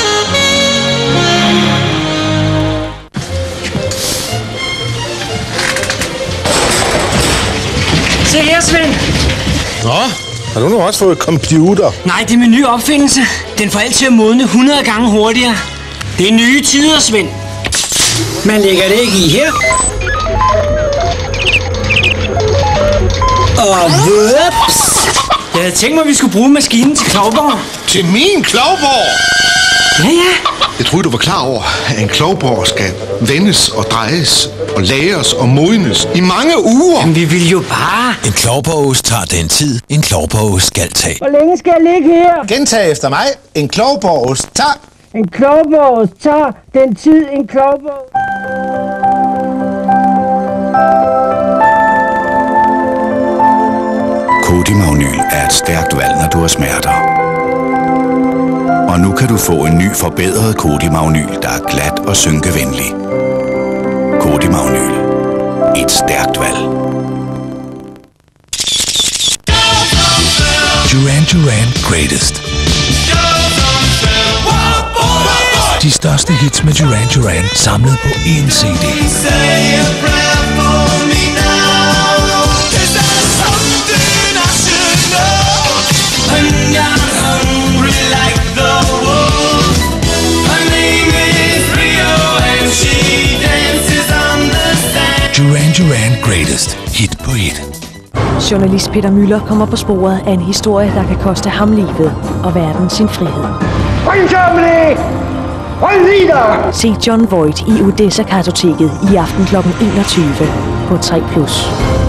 Se her, Svend. Nå, har du nu også fået computer? Nej, det er min nye opfindelse. Den får alt til at modne hundrede gange hurtigere. Det er nye tider, Svend. Man lægger det ikke i her. Og vups! Jeg havde tænkt mig, at vi skulle bruge maskinen til Klovborg. Til min Klovborg? Ja, ja. Jeg troede, du var klar over, at en Klovborg skal vendes og drejes og lagres og modnes i mange uger. Men vi vil jo bare... En Klovborgost tager den tid, en Klovborgost skal tage. Hvor længe skal jeg ligge her? Gentag efter mig. En Klovborgost tager... En Klovborg tager den tid, en Klovborg... Kodimagnyl er et stærkt valg, når du har smerter. Og nu kan du få en ny forbedret Kodimagnyl, der er glat og synkevenlig. Kodimagnyl. Et stærkt valg. Duran Duran Greatest. De største hits med Duran Duran samlet på én C D. Duran Duran Greatest. Hit på hit. Journalist Peter Müller kommer på sporet af en historie, der kan koste ham livet og verden sin frihed. Se John Voight i Odessa-kartoteket i aften klokken enogtyve på tre plus.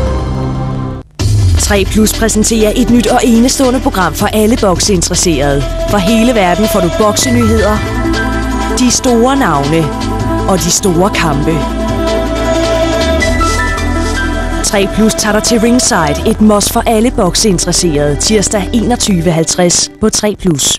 tre plus præsenterer et nyt og enestående program for alle bokseinteresserede. For hele verden får du boksenyheder, de store navne og de store kampe. tre plus tager dig til Ringside, et must for alle bokseinteresserede, tirsdag enogtyve halvtreds på tre plus.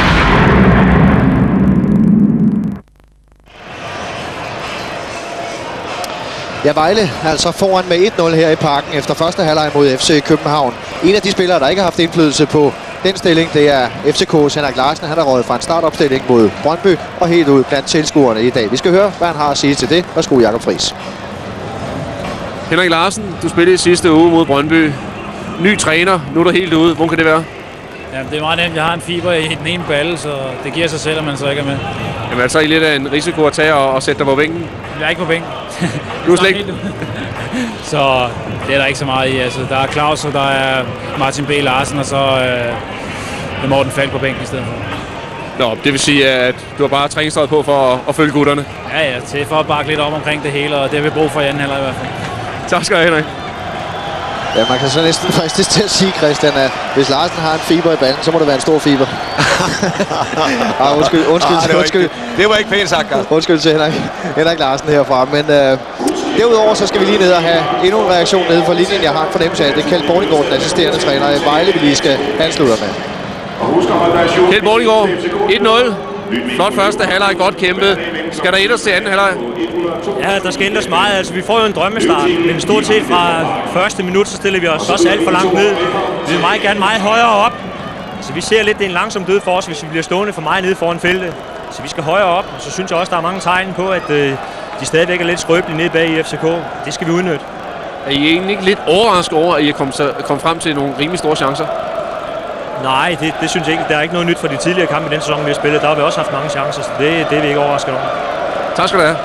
Ja, Vejle altså foran med et nul her i Parken efter første halvleg mod F C København. En af de spillere, der ikke har haft indflydelse på den stilling, det er F C K's Henrik Larsen. Han har røget fra en startopstilling mod Brøndby og helt ud blandt tilskuerne i dag. Vi skal høre, hvad han har at sige til det. Værsgo, Jakob Friis. Henrik Larsen, du spillede i sidste uge mod Brøndby. Ny træner, nu er du helt ude. Hvor kan det være? Jamen, det er meget nemt. Jeg har en fiber i den ene balle, så det giver sig selv, at man så ikke er med. Jamen, altså, er I lidt af en risiko at tage og, og sætte dig på bænken? Jeg er ikke på bænken. Du er slet ikke... Så det er der ikke så meget i. Altså, der er Claus, og der er Martin B. Larsen, og så øh, Morten Falk på bænken i stedet for. Nå, det vil sige, at du har bare træningstøjet på for at, at følge gutterne? Ja, ja, til for at bakke lidt op omkring det hele, og det har vi brug for i anden halvleg i hvert fald. Tak skal du have, Henrik. Ja, man kan så næsten fristes til at sige, Christian, at hvis Larsen har en fiber i ballen, så må det være en stor fiber. ah, undskyld, undskyld, ah, det, var undskyld. Ikke, det var ikke pænt sagt, Carsten. Undskyld til Henrik, Henrik Larsen herfra, men øh, derudover så skal vi lige ned og have endnu en reaktion nede for linjen. Jeg har en fornemmelse af, at det er Kjeld Borninggaard, den assisterende træner i Vejle, vi lige skal anslutte med. Kjeld Borninggaard, et nul. Flot første halvleg, godt kæmpet. Skal der ændres til anden halvleg? Ja, der skal ændres meget. Altså, vi får jo en drømmestart, men stort set fra første minut, så stiller vi os også alt for langt ned. Vi vil meget gerne meget højere op, Så vi ser lidt, det er en langsom død for os, hvis vi bliver stående for meget nede foran feltet. Så vi skal højere op, og så synes jeg også, der er mange tegn på, at øh, de stadigvæk er lidt skrøbelige nede bag i F C K. Det skal vi udnytte. Er I egentlig ikke lidt overrasket over, at I er kommet kom frem til nogle rimelig store chancer? Nej, det, det synes jeg ikke. Der er ikke noget nyt fra de tidligere kampe i den sæson, vi har spillet. Der har vi også haft mange chancer, så det, det er vi ikke overrasket over. Tak skal du have.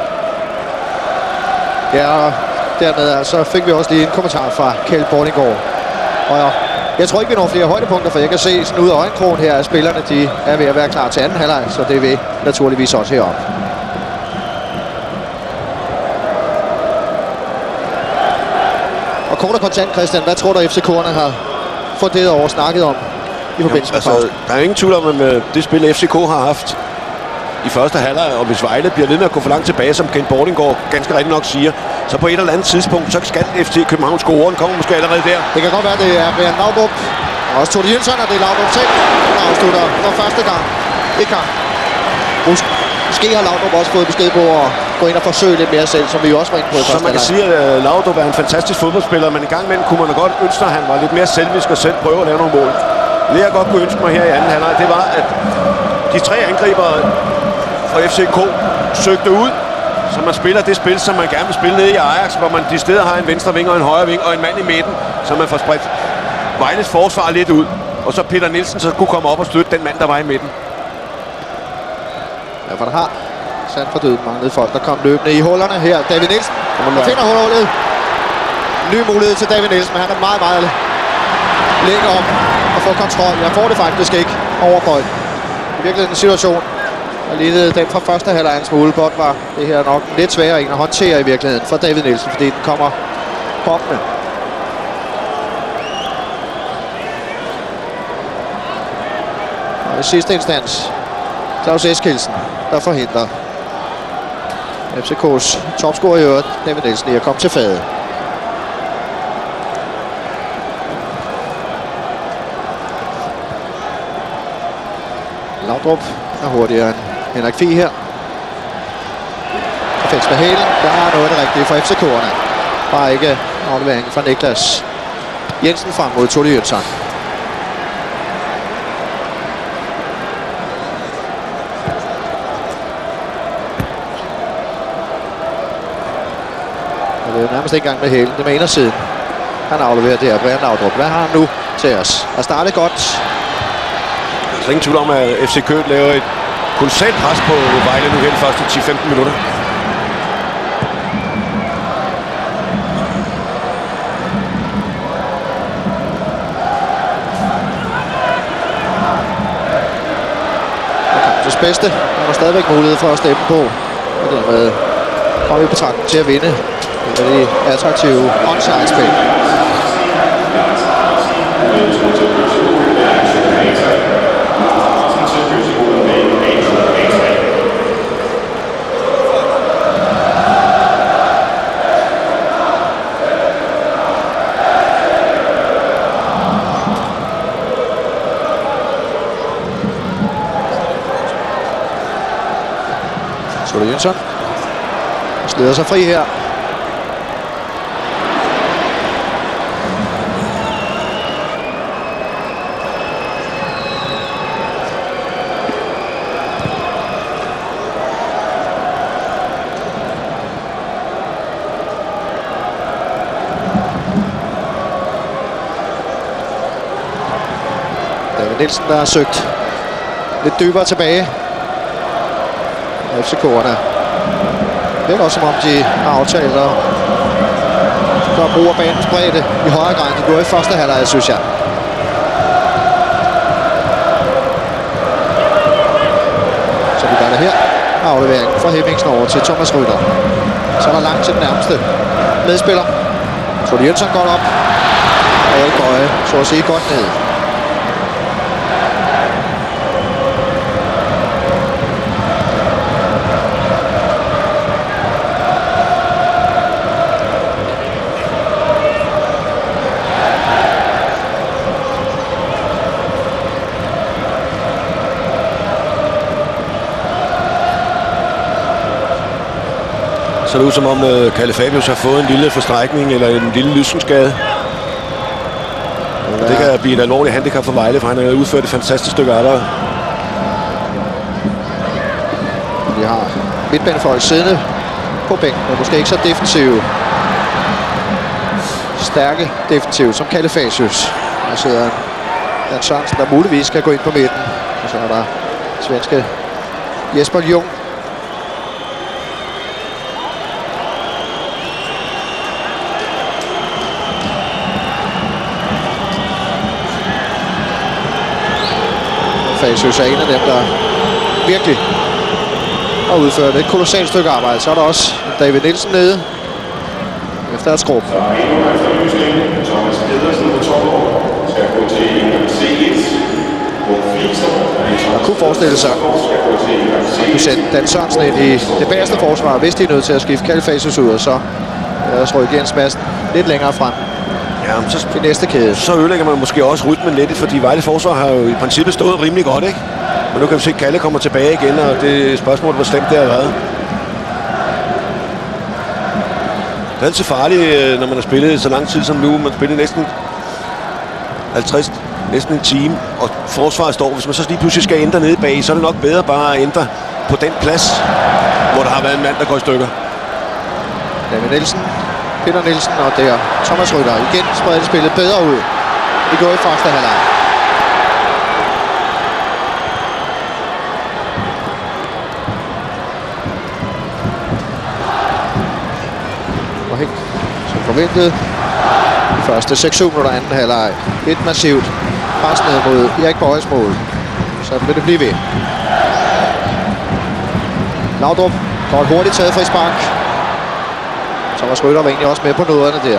Ja, og dermed så fik vi også lige en kommentar fra Kjeld Bordinggaard. Og ja, jeg tror ikke, vi når flere højdepunkter, for jeg kan se sådan ud af øjenkrogen her, at spillerne de er ved at være klar til anden halvleg, så det vil naturligvis også heroppe. Og kort og kontant, Christian, hvad tror du, F C K'erne har funderet over snakket om i forbindelse med pausen? Der er ingen tvivl om, at det spil, F C K har haft i første halvleg, og hvis Vejle bliver ved med at gå for langt tilbage, som Kjeld Bordinggaard ganske rigtigt nok siger, så på et eller andet tidspunkt, så skal F C København score. Den kommer måske allerede der. Det kan godt være, det er Brian Laudrup. Og også Tony Jønsson, og det er Laudrup selv, der afslutter for første gang i kamp. Måske har Laudrup også fået besked på at gå ind og forsøge lidt mere selv, som vi jo også var inde på i første halvleg. Så man kan sige, at Laudrup er en fantastisk fodboldspiller, men i gang imellem kunne man godt ønske, at han var lidt mere selvisk og selv prøve at lave nogle mål. Det jeg godt kunne ønske mig her i anden halvleg, det var, at de tre angriber fra F C K søgte ud, så man spiller det spil, som man gerne vil spille nede i Ajax, hvor man de steder har en venstre ving og en højre ving og en mand i midten, så man får spredt Vejles forsvar lidt ud. Og så Peter Nielsen så kunne komme op og støtte den mand, der var i midten. Ja, for der har sandt for døden manglet folk, der kom løbende i hullerne her. David Nielsen, der finder hullet. Ny mulighed til David Nielsen, men han er meget, meget længere op og få kontrol. Jeg får det faktisk ikke over bolden. I virkeligheden en situation, der lignede den fra første halvleg en smule. Godt var det her nok lidt sværere at håndtere i virkeligheden for David Nielsen, fordi den kommer hoppende. Og i sidste instans, Claus Eskildsen, der forhindrer F C K's topscorer i øvrigt, David Nielsen, i at komme til fadet. Laudrup er hurtigere end Henrik Fie her. Perfekt med hælen. Der er noget af det rigtige for F C K'erne. Bare ikke afleveringen fra Niklas Jensen frem mod Tony Jønsson. Og det er jo nærmest ikke engang med hælen. Det er med indersiden. Han afleverer der. Brian Laudrup. Hvad har han nu til os? Har startet godt. Der er ingen tvivl om, at F C Køge laver et kolossalt pres på Vejle nu her de første ti til femten minutter. Kampens bedste. Han har stadigvæk mulighed for at stemme på. Og dermed kommer vi på betragtning til at vinde. Det er det attraktive onside-spil. Tony Jønsson slider sig fri her. David Nielsen, der har søgt lidt dybere tilbage. F C K'erne. Det er også som om de har aftalt at gøre brug af banens bredde i højere grad, end de gjorde i første halvleg, synes jeg. Så vi gør det her. Afleveringen fra Hemmingsen over til Thomas Rytter. Så er der langt til den nærmeste medspiller. Tony Jønsson godt op. Og ikke øje, så at sige godt ned. Så det ud som om uh, Kalle Fabius har fået en lille forstrækning eller en lille lyskenskade. Og det kan blive et alvorligt handicap for Vejle, for han har udført et fantastisk stykke arbejde. Vi har midtbanefolk siddende på bænken, men måske ikke så defensive. Stærke defensive, som Kalifasius. Der sidder Dan Sørensen, der muligvis kan gå ind på midten. Og så er der svenske Jesper Jung. Kalifasius er en af dem, der virkelig har udført et kolossalt stykke arbejde. Så er der også David Nielsen nede efter et skrub. Man kunne forestille sig, at man kunne sætte Dan Sørensen ind i det bagerste forsvar, hvis de er nødt til at skifte Kalifasius ud, og så ellers rykke Jens Madsen lidt længere frem. Ja, så, i næste kæde. Så ødelægger man måske også rytmen lidt, fordi Vejle forsvar har jo i princippet stået rimelig godt, ikke? Men nu kan vi se, at Kalle kommer tilbage igen, og det er spørgsmålet, hvor slemt det har været. Det er altid farligt, når man har spillet så lang tid som nu. Man spiller næsten halvtreds, næsten en time, og forsvaret står. Hvis man så lige pludselig skal ændre nede bag, så er det nok bedre bare at ændre på den plads, hvor der har været en mand, der går i stykker. David Nielsen, Peter Nielsen og der Thomas Rytter. Igen spreder de spillet bedre ud. Det går i første halvleg. Og helt som forventet. De første seks syv minutter anden halvleg. Et massivt pres ned mod Erik Bøjes mål. Så vil det blive ved. Laudrup går et hurtigt taget frispark. Thomas Rytter var egentlig også med på noderne der.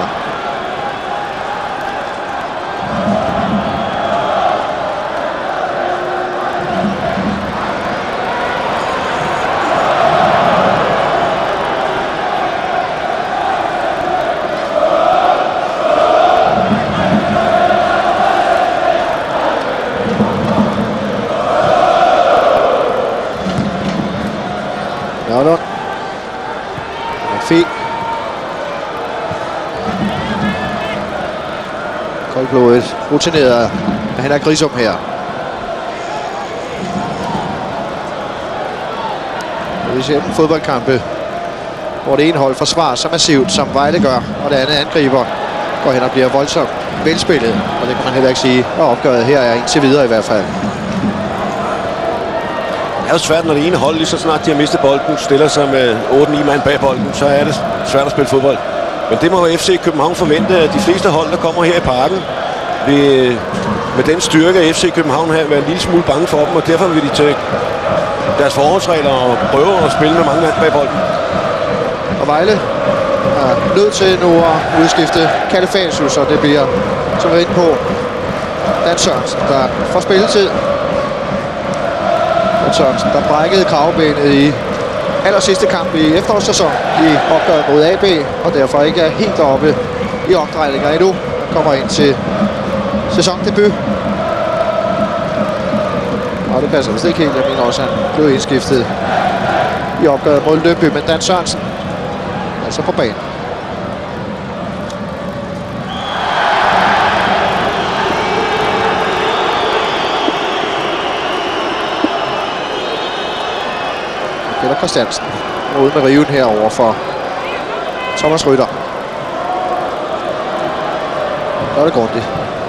Nørlund. Fint. Koldblodet, rutineret af Henrik Grisum her. Vi ser den fodboldkampe, hvor det ene hold forsvarer så massivt, som Vejle gør, og det andet angriber går hen og bliver voldsomt velspillet. Og det kan man heller ikke sige, og opgøret her er indtil videre i hvert fald. Det er jo svært, når det ene hold, lige så snart de har mistet bolden, stiller sig med otte ni mand bag bolden, så er det svært at spille fodbold. Men det må F C København forvente, at de fleste hold, der kommer her i parken, vil med den styrke af F C København her være en lille smule bange for dem, og derfor vil de tage deres forholdsregler og prøve at spille med mange mand bag bolden. Og Vejle er nødt til nu at udskifte Kalifasius, og det bliver, som vi er inde på, Dan Sørensen, der får spilletid. Dan Sørensen, der brækkede kravbenet i aller sidste kamp i efterårssæsonen i opgøret mod A B, og derfor ikke er helt oppe i omdrejninger endnu. Han kommer ind til sæsondebut. Og det passer vist ikke helt. Jeg mener også, at han blev indskiftet i opgøret mod Lønby, men Dan Sørensen altså på banen. Peter Christiansen ude med riven herover for Thomas Rytter. Der er det grundigt.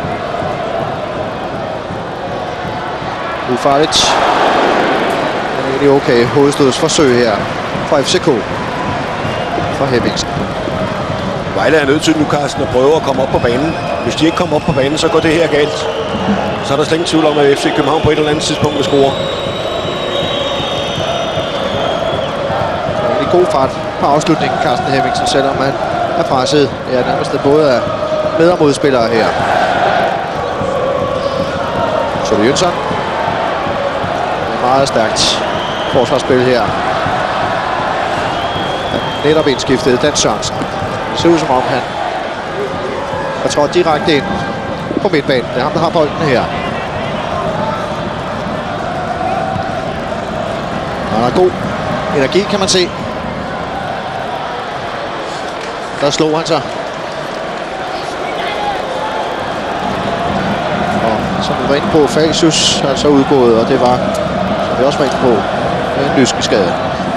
Ufarligt. Men egentlig okay hovedstødsforsøg her fra F C K. Fra Hemmingsen. Vejle er nødt til nu, Carsten, at prøve at komme op på banen. Hvis de ikke kommer op på banen, så går det her galt. Så er der slet ingen tvivl om, at F C København på et eller andet tidspunkt vil score. God fart på afslutningen, Carsten Hemmingsen, selvom han er presset. Ja, nærmest både af med- og modspillere her. Så det er Jønsson. Meget stærkt forsvarsspil her. Netop indskiftet Dan Sørensen. Det ser ud som om han jeg tror direkte ind på midtbanen. Det er ham, der har bolden her. Og der er god energi, kan man se. Der slog han sig. var inde på, Falsius er så udgået, og det var, som vi også var inde på, en lyskeskade.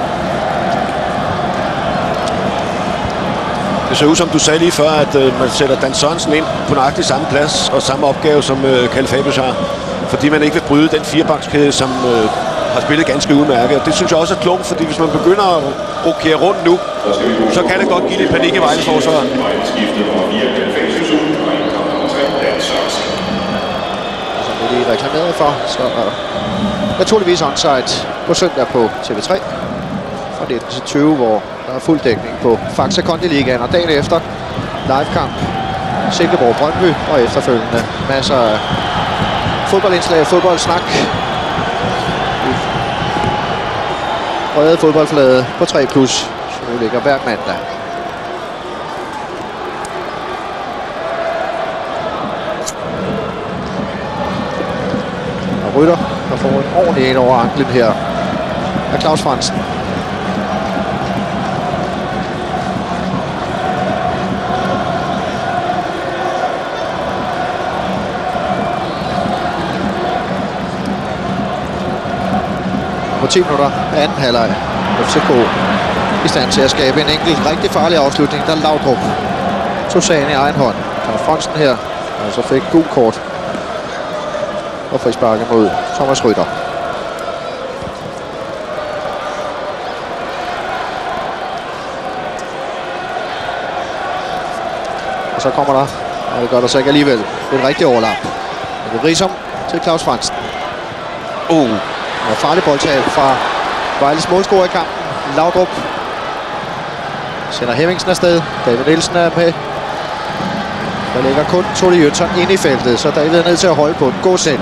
Det ser ud, som du sagde lige før, at øh, man sætter Dan Sørensen ind på nøjagtig samme plads og samme opgave, som øh, Kalle Fabius har. Fordi man ikke vil bryde den firebankskæde, som øh, har spillet ganske udmærket. Og det synes jeg også er klogt, fordi hvis man begynder at rokere rundt nu, så kan det godt give lidt panik i Vejles forsvar. Som vi lige reklameret for, så er der naturligvis onside på søndag på T V tre fra nitten til tyve, hvor der er fuld dækning på Faxe Kondi Ligaen, og dagen efter livekamp Silkeborg Brøndby, og efterfølgende masser af fodboldindslag og fodboldsnak. Brede fodboldflade på tre plus, som nu ligger hver mandag. Og Rytter, der får en ordentlig en over anklen her af Claus Fransen. På ti minutter af anden halvleg. F C K i stand til at skabe en enkelt rigtig farlig afslutning, da Laudrup tog sagen i egen hånd. Og Fransen her altså fik gul kort og frisparket mod Thomas Rytter. Og så kommer der, og det gør der så ikke alligevel, et rigtigt overlap. Det er Risom til Claus Fransen. Uh. Og farlig boldtab fra Vejles målscorer i kampen, Laudrup. Sender Hemmingsen afsted. David Nielsen er med. Der ligger kun Tony Jønsson inde i feltet, så David er nødt til at holde på den. Gå selv.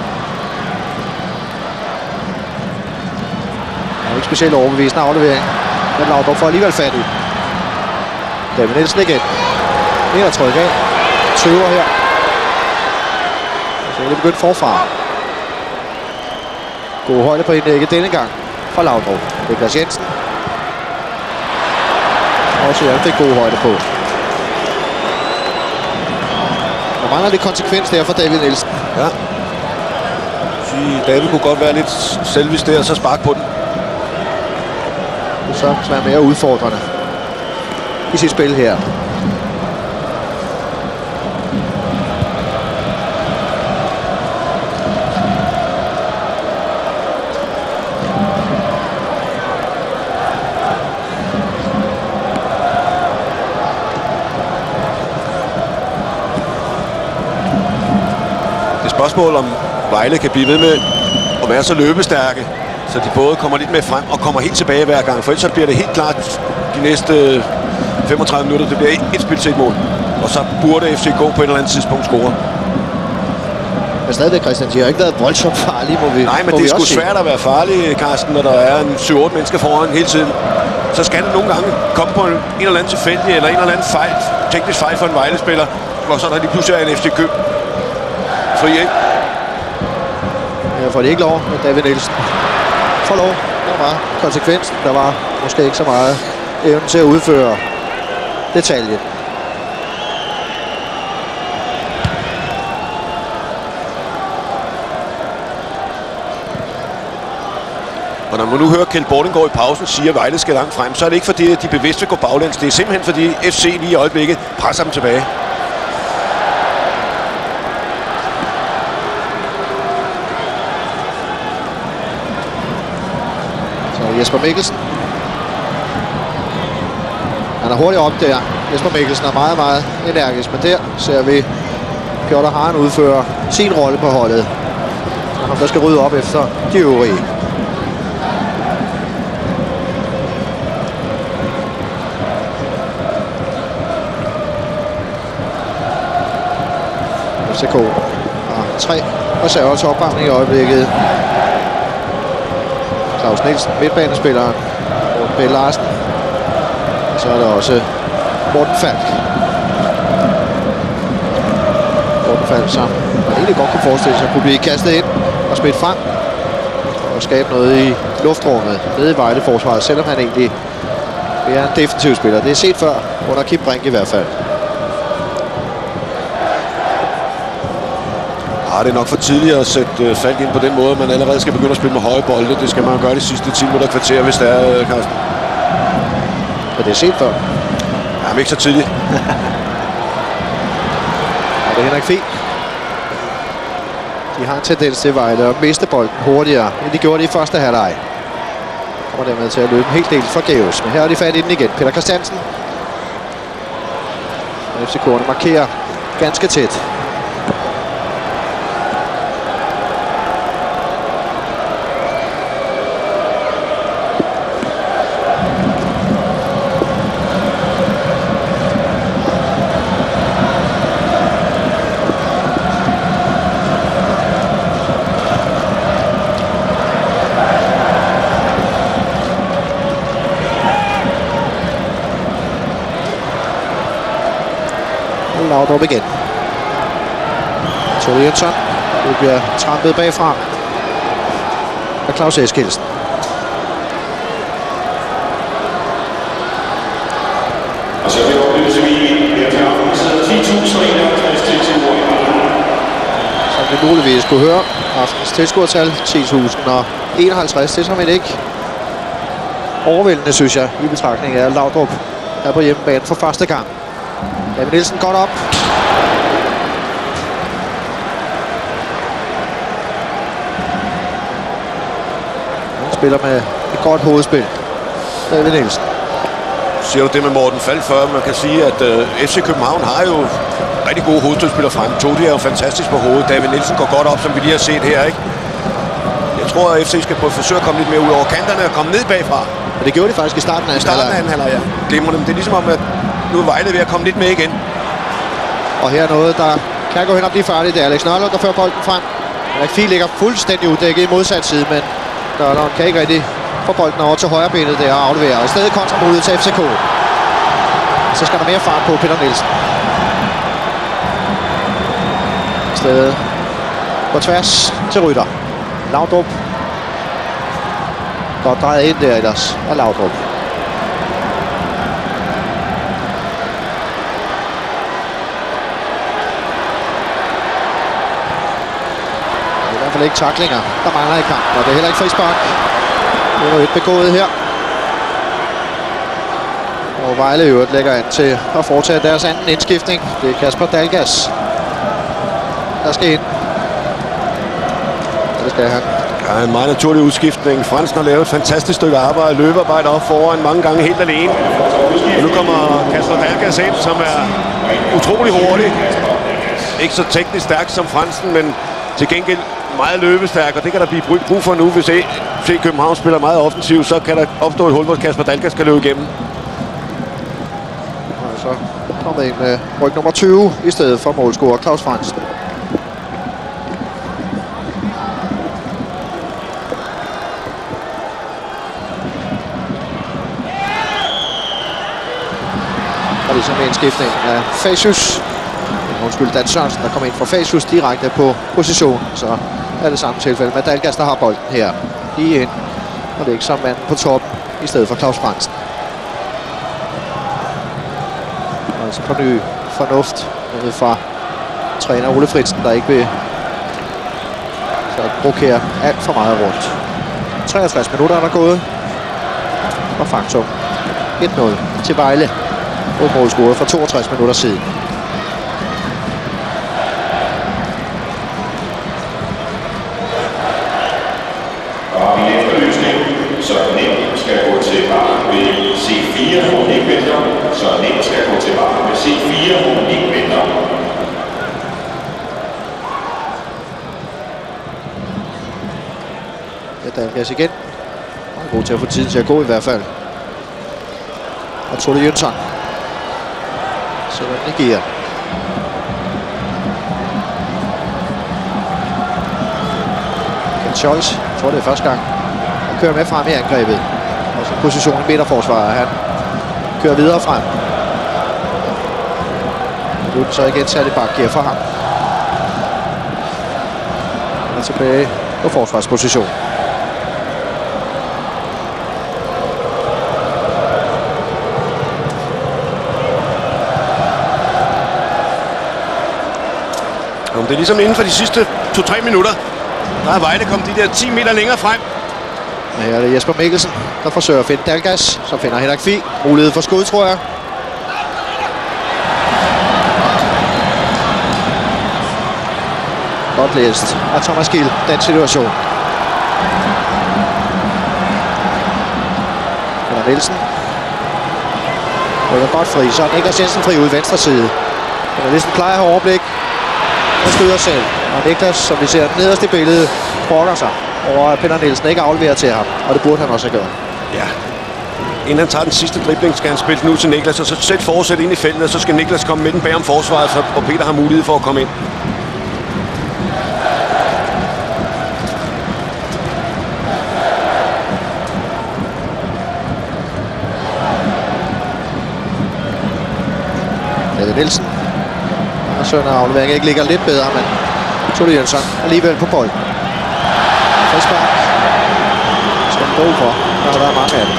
Det er ikke specielt overbevisende aflevering, men Laudrup får alligevel fat i. David Nielsen igen. En er tryk af. Tøver her. Så er det begyndt forfra. God højde på indlægget denne gang fra Laudrup. Niklas Jensen. Og så fik god højde på. Der mangler lidt konsekvens der for David Nielsen. Ja. David kunne godt være lidt selvvis der, og så spark på den. Det er så være mere udfordrende i sit spil her. Spørgsmål om Vejle kan blive ved med at være så løbestærke, så de både kommer lidt med frem og kommer helt tilbage hver gang. For ellers så bliver det helt klart de næste femogtredive minutter. Det bliver et spil til et mål. Og så burde F C K på et eller andet tidspunkt score. Men stadigvæk, Christian, de har ikke været voldsomt farlige, må vi Nej, men det er sgu svært at være farlig, Carsten, når der er en syv otte mennesker foran hele tiden. Så skal det nogle gange komme på en, en eller anden tilfældig eller en eller anden fejl, teknisk fejl for en Vejle-spiller, hvor så der lige pludselig er en F C K. Fri, ikke? Ja, får de ikke lov med David Nielsen. For lov. Der var konsekvensen. Der var måske ikke så meget evne til at udføre detaljen. Og når man nu hører Kjeld Bordinggaard i pausen sige, at Vejle skal langt frem, så er det ikke fordi, at de bevidst vil gå baglæns. Det er simpelthen fordi F C lige i øjeblikket presser dem tilbage. Jesper Mikkelsen. Han er hurtigt op der. Jesper Mikkelsen er meget, meget energisk, men der ser vi Piotr Haren udføre sin rolle på holdet. Og ham, der skal rydde op efter de øvrige. F C K har tre reserver til opvarmning i øjeblikket. Claus Nielsen, midtbanespilleren, Morten B. Larsen. Og så er der også Morten Falk. Morten Falk, som man egentlig godt kunne forestille sig, kunne blive kastet ind og smidt frem og skabe noget i luftrummet nede i Vejle-forsvaret, selvom han egentlig er en defensiv spiller. Det er set før under Kim Brink i hvert fald. Ah, det er nok for tidligt at sætte øh, Falk ind på den måde. Man allerede skal begynde at spille med høje bolde. Det skal man jo gøre de sidste ti minutter kvarter, hvis det er, øh, Carsten. Men det er set før. Ja, men ikke så tidligt. Og det er Henrik Fien. De har en tendens til Vejle at miste bolden hurtigere, end de gjorde det i første halvleg. Kommer dermed til at løbe en helt del forgæves. Men her er de fat i den igen. Peter Christiansen. F C K'erne markerer ganske tæt. Laudrup igen. Tore Jønsson. Det bliver trampet bagfra af Claus Eskildsen. Og så vil jeg oplyse, at vi her til aften sidder ti tusind enoghalvtreds tilskuere i Vejle. Som vi muligvis kunne høre, aftens tilskuertal ti tusind enoghalvtreds. Det er som ikke overvældende, synes jeg, i betragtning af Laudrup er på hjemmebane for første gang. David Nielsen godt op. Han spiller med et godt hovedspil. David Nielsen. Siger du det med Morten Falk før? Man kan sige, at uh, F C København har jo rigtig gode hovedspillere frem. Todi er jo fantastisk på hovedet. David Nielsen går godt op, som vi lige har set her, ikke? Jeg tror, at F C skal prøve at forsøge at komme lidt mere ud over kanterne og komme ned bagfra. Og det gjorde de faktisk i starten af I starten af anden halvleg, ja. Glemmer dem. Det er ligesom om, at nu er Vejle ved at komme lidt med igen. Og her er noget, der kan gå hen og blive farligt. Det er Alex Nørlund, der fører bolden frem. Henrik Fien ligger fuldstændig uddækket i modsat side, men Nørlund kan ikke rigtig få bolden over til højre benet der og aflevere. Og i stedet kontramulighed til F C K. Så skal der mere fart på Peter Nielsen. I stedet på tværs til Rytter. Laudrup. Godt drejet ind der ellers af Laudrup. I hvert fald ikke tacklinger, der mangler i kampen, og det er heller ikke frispark. Det er jo et begået her. Og Vejle i øvrigt lægger an til at foretage deres anden indskiftning. Det er Kasper Dalgas, der skal ind. Og det skal han. Ja, en meget naturlig udskiftning. Fransen har lavet et fantastisk stykke arbejde, løbearbejde op foran mange gange helt alene. Og nu kommer Kasper Dalgas ind, som er utrolig hurtig. Ikke så teknisk stærk som Fransen, men til gengæld meget løbestærk, og det kan der blive brug for nu, hvis F C København spiller meget offensivt, så kan der opstå et hul, hvor Kasper Dalgas skal løbe igennem. Og så kommer ind med ryg nummer tyve i stedet for målscorer Claus Fransen. Og det er så med en skiftning af Facius. Undskyld, Dan Sørensen, der kommer ind fra Facius direkte på position. Så er det samme tilfælde med Dalgas, der har bolden her. Lige ind og lægge som manden på toppen i stedet for Claus Fransen. Og altså på ny fornuft nede fra træner Ole Fritzen, der ikke vil så brokere alt for meget rundt. treogtres minutter er der gået. Og faktum et nul til Vejle. Og målscoret for toogtres minutter siden. Så nemt skal gå til varen ved C fire, hvor hun ikke venter. Så nemt skal gå til varen ved C fire, hvor hun ikke venter. Ja, Dalgas igen. Og er god til at få tiden til at gå i hvert fald. Og Tore Jønsson. Sætter den i gear. Ken Scholz. Jeg tror det er første gang. Kører med frem i angrebet. Og så position i midterforsvaret. Han kører videre frem. Nu er den så igen sat i bakgear for ham. Han er tilbage på forsvarsposition. Om det er ligesom inden for de sidste to tre minutter, der er Vejle kommet de der ti meter længere frem. Og her er det Jesper Mikkelsen, der forsøger at finde Dalgas, som finder Henrik Fie. Mulighed for skud, tror jeg. Godt læst af Thomas Gill, den situation. Peter Nielsen. Rykker godt fri, så er Niklas Jensen fri ude i venstre side. Peter Nielsen plejer at have overblik og skyder selv. Og Niklas, som vi ser nederst i billedet, brokker sig over at Peter Nielsen ikke afleverer til ham. Og det burde han også have gjort. Ja. Inden han tager den sidste dribling, skal han spille den ud til Niklas, og så selv fortsætte ind i feltet, og så skal Niklas komme midten bag om forsvaret, så og Peter har mulighed for at komme ind. David Nielsen. Og Sønder aflevering ikke ligger lidt bedre, men Tony Jønsson alligevel på bolden. Frispark. Skal han gå for. Der har været mange af dem.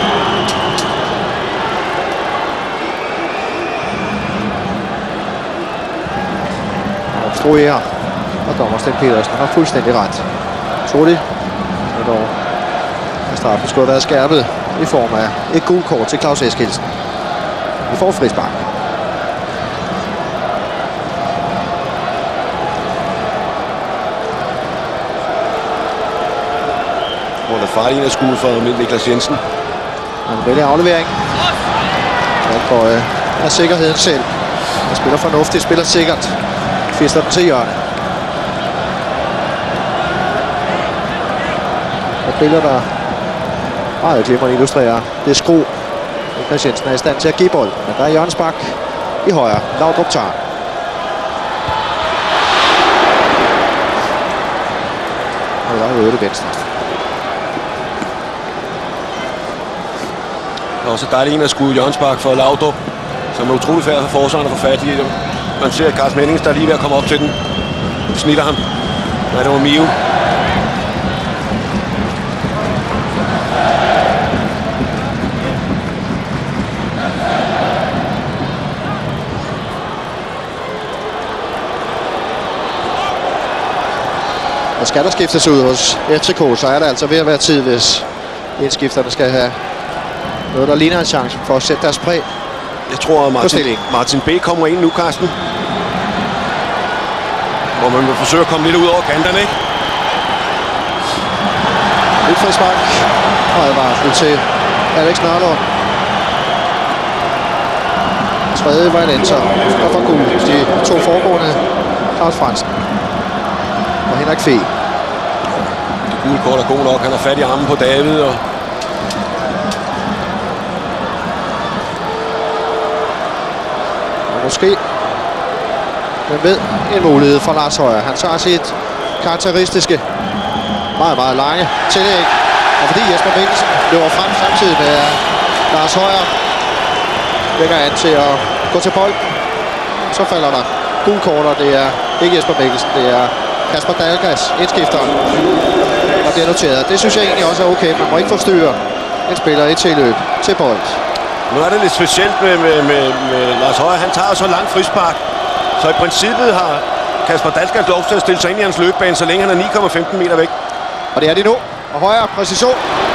Og obstruerer. Og dommer Sten Petersen har fuldstændig ret. Tony. Og dog er straffen skulle have været skærpet i form af et gult kort til Claus Eskildsen. Vi får frispark. Hvor der farlig en af skue for Niklas Jensen. Han vælger aflevering. Og øh, er sikkerheden selv. Han spiller fornuftigt, spiller sikkert. Fister den til hjørnet. Og billeder, der meget glimrende illustrerer det skru. Niklas Jensen er i stand til at give bold. Men der er Jørgens Bak i højre. Laudrup tager. Og der er øget venstre. Og så dejligt en af skue Jørgensbak for Laudrup, som er utrolig færdig for forsvaren at få fat i. Man ser Carsten Mennings, der er lige ved at komme op til den. Snitter ham. Nej, det var Mio. Og skal der skiftes ud hos F C K, så er der altså ved at være tid, hvis indskifterne skal have noget, der ligner en chance for at sætte deres præg. Jeg tror, at Martin, Martin B. kommer ind nu, Carsten. Hvor man vil forsøge at komme lidt ud over kanterne, ikke? Et frispark. Og advarsel til Alex Nørlund. Tredje var en enter. Og for gul. De to foregående. Claus Fransen. Og Henrik Fie. Det gule kort er god nok. Han har fat i armen på David. Og måske, hvem ved, en mulighed for Lars Højer. Han tager sit karakteristiske, meget, meget lange tillæg. Og fordi Jesper Mikkelsen løber frem samtidig med Lars Højer, lægger an til at gå til bolden, så falder der gul kort, og det er ikke Jesper Mikkelsen, det er Kasper Dalgas, indskifteren, der bliver noteret. Det synes jeg egentlig også er okay. Man må ikke forstyrre en spiller i tilløb til bold. Nu er det lidt specielt med, med, med, med Lars Højer. Han tager så langt frispark. Så i princippet har Kasper Dalgas lov til at stille sig ind i hans løbebane, så længe han er ni komma femten meter væk. Og det er det nu. Og Højer præcision.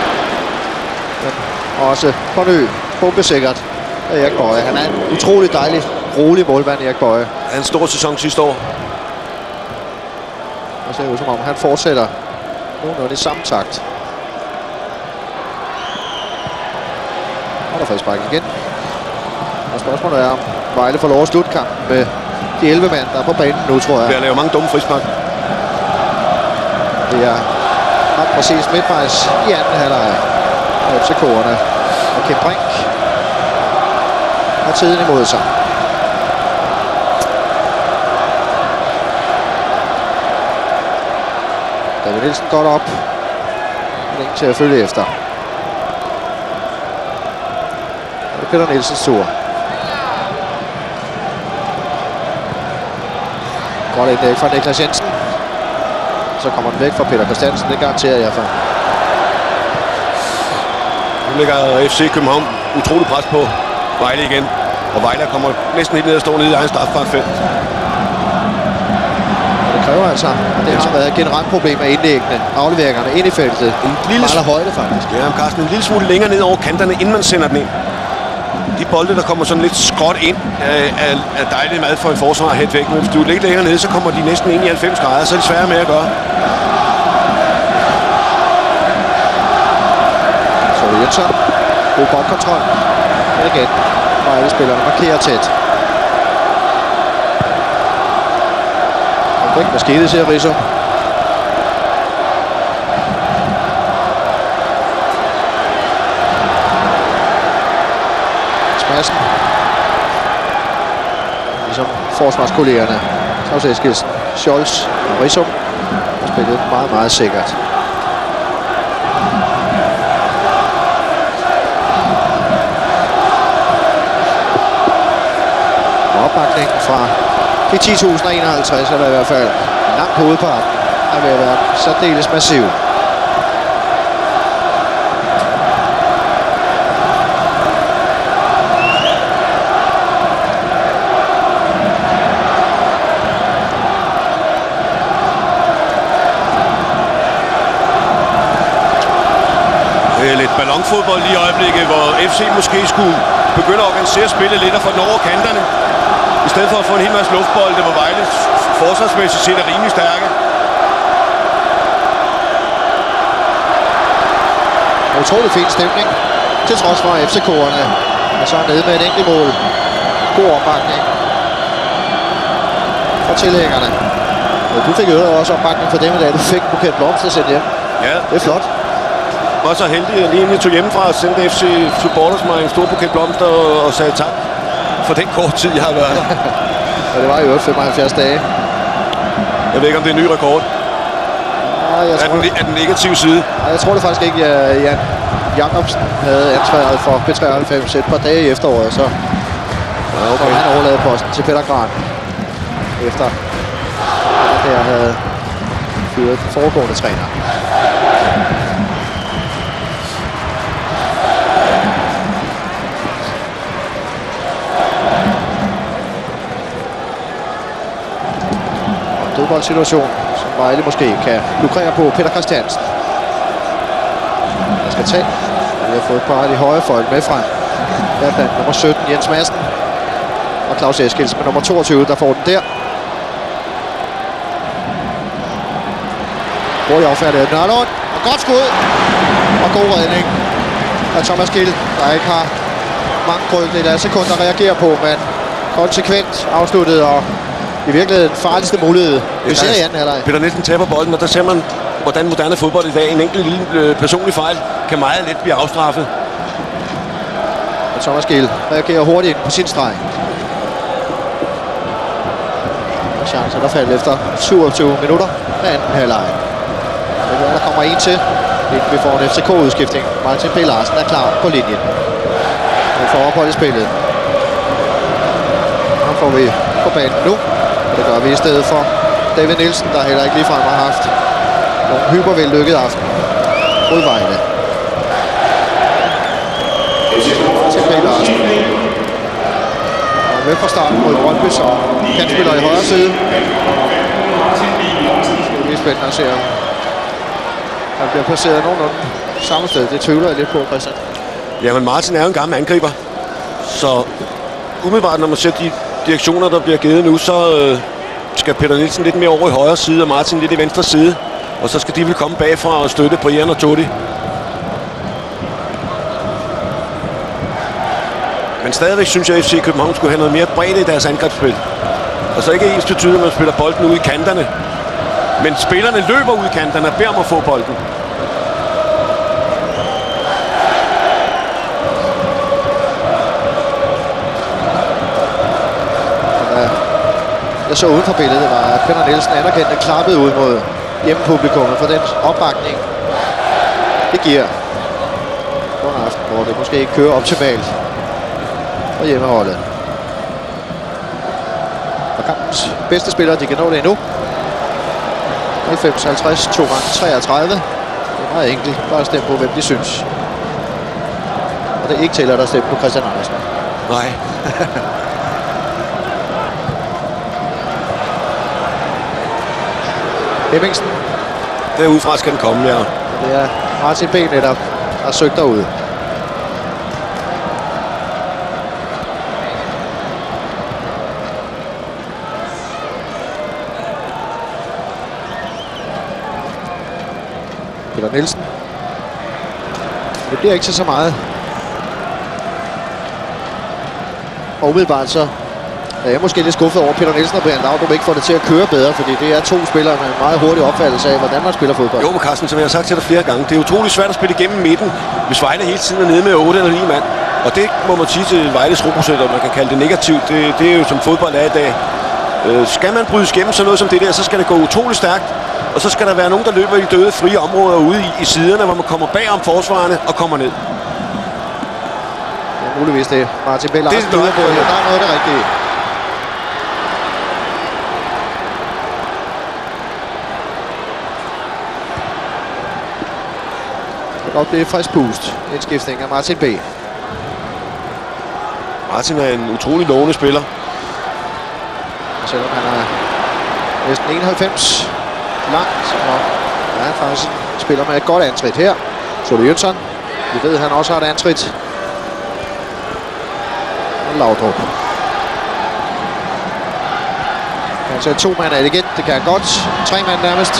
Men også på ny. Bombesikkert. Erik Boye. Han er en utrolig dejlig, rolig målmand, Erik Boye. Han er en stor sæson sidste år. Og ser ud som om han fortsætter nogenlunde i samme takt. Og der frispark igen. Og spørgsmålet er, om Vejle får lov at slutte kampen med de elleve mand, der er på banen nu, tror jeg. Vi har lavet mange dumme frispark. Det er ret præcis midtvejs i anden halvleg af F C K'erne. Og Kim Brink har tiden imod sig. David Nielsen godt op. Men til at følge efter. Og det er Peter Nielsens tur. Godt indlæg fra Niklas Jensen. Så kommer den væk fra Peter Christiansen. Det garanterer jeg for. Nu lægger F C København utrolig pres på Vejle igen. Og Vejle kommer næsten helt ned og står nede i egen strafbart felt. Altså, det har været et generelt problem med indlæggene, afleveringerne ind i feltet. En lille meget højde, faktisk. Ja, Carsten, en lille smule længere ned over kanterne, inden man sender den ind. De bolde, der kommer sådan lidt skråt ind, er, er, er dejligt mad for et forsvar at hætte væk. Men hvis du er lidt længere nede, så kommer de næsten ind i halvfems grader, så er det sværere med at gøre. Så Jensen. God boldkontrol. Men igen. Vejle-spillerne markerer tæt. Og ikke hvad skete, siger Rizzo. Smadsen. Ligesom forsvarskollegerne. Claus Eskildsen, Scholz og Rizzo har spillet meget, meget sikkert. Opbakning fra de ti tusind og enoghalvtreds, eller i hvert fald langt hovedparten, er ved at være særdeles massiv. Det er lidt ballonfodbold i øjeblikket, hvor F C måske skulle begynde at organisere spillet lidt og få den over kanterne. I stedet for at få en hel masse luftbolde, hvor Vejle forsvarsmæssigt set er rimelig stærke. En utrolig fin stemning, til trods for F C K'erne. Og så nede med et enkelt mål. God opbakning fra tilhængerne. Og du fik jo også opbakning for dem i dag. Du fik en buket blomster sendt hjem. Ja. Det er flot. Jeg var så heldig, at lige tog hjemmefra og sendte F C supporters mig en stor buket blomster og, og sagde tak for den kort tid, jeg har været der. Og det var jo femoghalvfjerds dage. Jeg ved ikke, om det er en ny rekord. Nej, jeg tror... Er den, er den negative side? Nej, jeg tror det faktisk ikke, at Jan Jacobsen havde ansvaret for B treoghalvfems et par dage i efteråret, så ja, okay. Han overlavede posten til Peter Gran efter at der havde fyret den foregående træner. Dødboldsituation, som Vejle måske kan lukrere på. Peter Christiansen. Der skal tage. Vi har fået et par af de høje folk med frem. Der er blandt nummer sytten, Jens Madsen. Og Claus Eskildsen med nummer toogtyve, der får den der. Hurtigt affærdet af Nørlund. Og godt skud. Og god redning af Thomas Gill, der ikke har mange krøglige sekunder at reagere på, men konsekvent afsluttet og i virkeligheden den farligste mulighed. Vi ser i anden halvleg. Peter Nielsen taber bolden, og der ser man, hvordan moderne fodbold i dag, en enkelt lille øh, personlig fejl, kan meget let blive afstraffet. Og Thomas Gill reagerer hurtigt på sin streg. Og chancer, der falder efter syvogtyve minutter af anden halvleg. Der kommer en til. Vi får en F C K-udskiftning. Martin P. Larsen er klar på linjen. Vi får ophold i spillet. Ham får vi på banen nu. Det gør vi i stedet for David Nielsen, der heller ikke ligefrem har haft nogle hypervellykket aften mod Vejle. Til P. Larsen. Og med fra starten mod Brøndby, så kan spiller i højre side. Det er spændende at se, om han bliver placeret nogenlunde samme sted. Det tvivler jeg lidt på, Christian. Jamen, Martin er jo en gammel angriber. Så umiddelbart, når man ser de direktioner, der bliver givet nu, så øh, skal Peter Nielsen lidt mere over i højre side, og Martin lidt i venstre side. Og så skal de vel komme bagfra og støtte Brian og Todi. Men stadigvæk synes jeg, at F C København skulle have noget mere bredde i deres angrebsspil. Og så ikke ens betyder, at man spiller bolden ud i kanterne. Men spillerne løber ud i kanterne og beder om at få bolden. Jeg så uden for billedet, det var, at Peter Nielsen anerkendte klappede ud mod hjemmepublikummet for den opbakning, det giver på en aften, hvor det måske ikke kører optimalt for hjemmeholdet. Og kampens bedste spillere, de kan nå det endnu. halvfems halvtreds, to gange treogtredive. Det er meget enkelt. Bare stemme på, hvem de synes. Og det er ikke tæller, der stemme på Christian Andersen. Nej. Hemmingsen. Derudfra skal den komme, ja. Det er Martin B. netop, der har søgt derude. Peter Nielsen. Det bliver ikke til så meget. Og umiddelbart så er jeg måske lidt skuffet over Peter Nielsen og Brian Laudrup ikke får det til at køre bedre, fordi det er to spillere med en meget hurtig opfattelse af, hvordan man spiller fodbold. Jo, men Carsten, som jeg har sagt til dig flere gange, det er utroligt svært at spille igennem midten, hvis Vejle hele tiden er nede med otte eller ni mand. Og det må man sige til Vejles roprocent, og man kan kalde det negativt. Det, det er jo som fodbold er i dag. Øh, skal man brydes igennem sådan noget som det der, så skal det gå utroligt stærkt. Og så skal der være nogen, der løber i de døde frie områder ude i, i siderne, hvor man kommer bag om forsvarerne og kommer ned. Ja, muligvis det. Martin Bell Larsen, det er noget, der er noget af det rigtige. Og det er frisk pust. Indskiftning af Martin B. Martin er en utrolig lovende spiller. Og selvom han er næsten enoghalvfems langt, så er han faktisk spiller med et godt antrit her. Sole Jønsson. Vi ved, at han også har et antrit. Og Laudrup. Han ser to mand af det igen. Det kan han godt. Tre mand nærmest.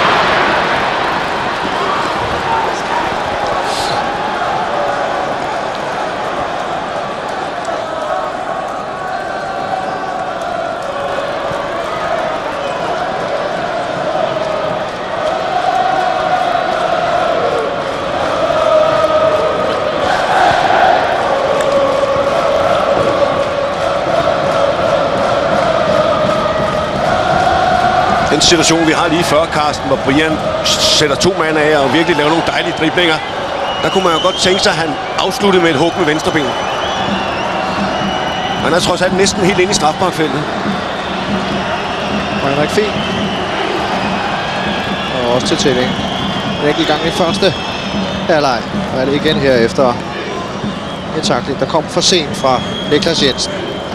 Den situation, vi har lige før, Carsten, hvor Brian sætter to mand af og virkelig laver nogle dejlige driblinger, der kunne man jo godt tænke sig, at han afsluttede med et hug med venstreben. Han er trods alt næsten helt inde i strafbankfeltet. Og Henrik Fien. Og også til tælling. En enkelt gang i første halvleg. Og er det igen her efter en tackling, der kom for sent fra Niklas Jensen.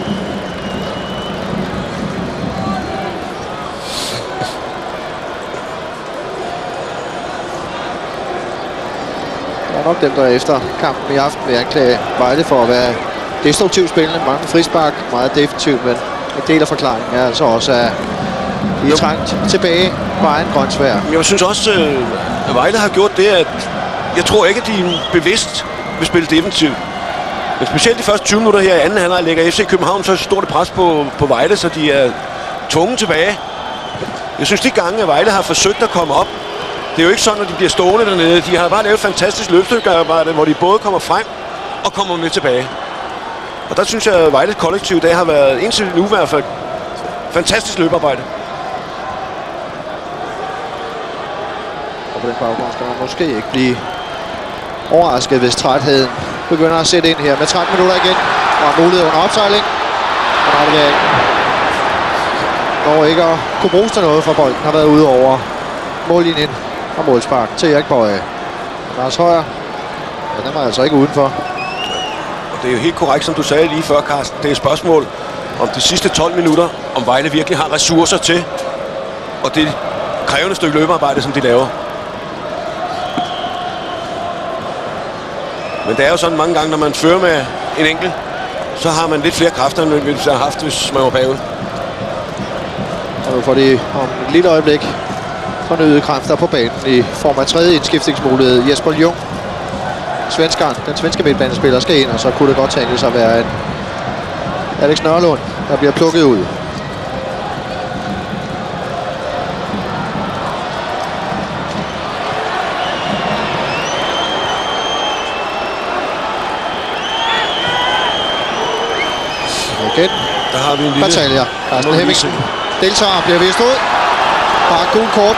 Nok dem, der efter kampen i aften vil anklage Vejle for at være destruktivt spillende. Mange frispark, meget defensivt, men en del af forklaringen er altså også, at de er trængt tilbage på egen grønsvær. Jeg synes også, at Vejle har gjort det, at jeg tror ikke, at de bevidst vil spille defensivt. Men specielt de første tyve minutter her i anden halvleg lægger F C København så stort pres på, på Vejle, så de er tvunget tilbage. Jeg synes, de gange, at Vejle har forsøgt at komme op, det er jo ikke sådan, at de bliver stående dernede. De har bare lavet et fantastisk løbstykkearbejde, hvor de både kommer frem og kommer med tilbage. Og der synes jeg, at Vejles kollektiv i dag har været indtil nu i hvert fald fantastisk løbearbejde. Og på den baggrund skal man måske ikke blive overrasket, hvis trætheden begynder at sætte ind her med tretten minutter igen. Og en mulighed under opsejling. Og aflevering. Når ikke at kunne bruges til noget, for bolden har været ude over mållinjen. Og målspark til Erik Bøje. Lars Højer. Ja, den var altså ikke udenfor. Og det er jo helt korrekt, som du sagde lige før, Carsten. Det er et spørgsmål om de sidste tolv minutter, om Vejle virkelig har ressourcer til. Og det krævende stykke løbearbejde, som de laver. Men det er jo sådan mange gange, når man fører med en enkelt, så har man lidt flere kræfter, end man ville have haft, hvis man var bagud. Og nu får de om et lille øjeblik fornyede kræfter på banen i form af tredje indskiftningsmulighed. Jesper Jung, svenskeren, den svenske midtbanespiller, skal ind, og så kunne det godt tænke sig at være en Alex Nørlund, der bliver plukket ud. Igen. Der har vi en lille... Bataljer. Carsten Hemmingsen. Deltager bliver vist ud. Bare gul kort.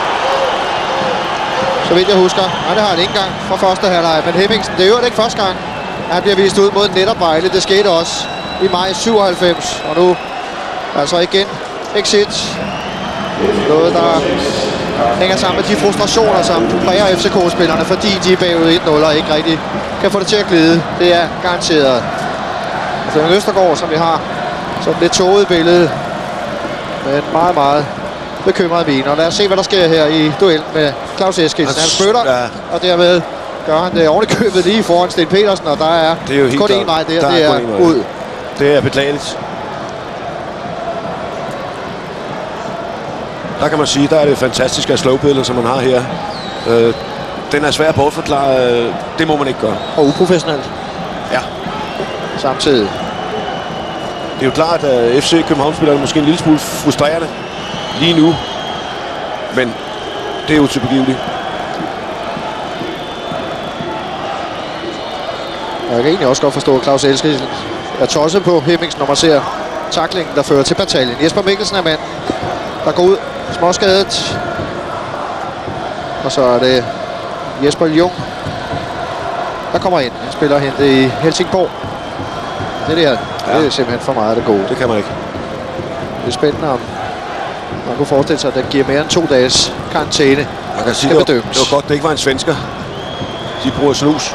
Så vidt jeg husker. Nej, det har han ikke engang fra første halvleg. Men Hemmingsen, det er jo ikke første gang, at han bliver vist ud mod netop Vejle. Det skete også i maj syvoghalvfems. Og nu altså igen exit. Noget, der hænger sammen med de frustrationer, som præger F C K-spillerne, fordi de er bagud et nul og ikke rigtig kan få det til at glide. Det er garanteret. Flemming Østergaard, som vi har som lidt tåget billede med en meget, meget bekymrede mine. Og lad os se, hvad der sker her i duel med Claus Eskildsen. Han spytter, ja. Og derved gør han det ovenikøbet lige foran Sten Petersen, og der er, det er jo helt kun én vej der, der det er, er ud. Det er beklageligt. Der kan man sige, der er det fantastiske slowbillede, som man har her. Øh, den er svær at bortforklare. Øh, det må man ikke gøre. Og uprofessionelt. Ja. Samtidig. Det er jo klart, at F C København-spillerne er måske en lille smule frustrerende lige nu. Men det er jo tilbegiveligt. Jeg kan egentlig også godt forstå, at Claus Eskildsen er tosset på Hemmingsen, når man ser taklingen, der fører til bataljen. Jesper Mikkelsen er mand, der går ud småskadet. Og så er det Jesper Jung, der kommer ind. Han spiller hentet i Helsingborg. Det der, ja. Det er simpelthen for meget af det gode. Det kan man ikke. Det er spændende, om man kunne forestille sig, at det giver mere end to dages karantæne. Man kan sige, det var, det var godt, det ikke var en svensker. De bruger snus.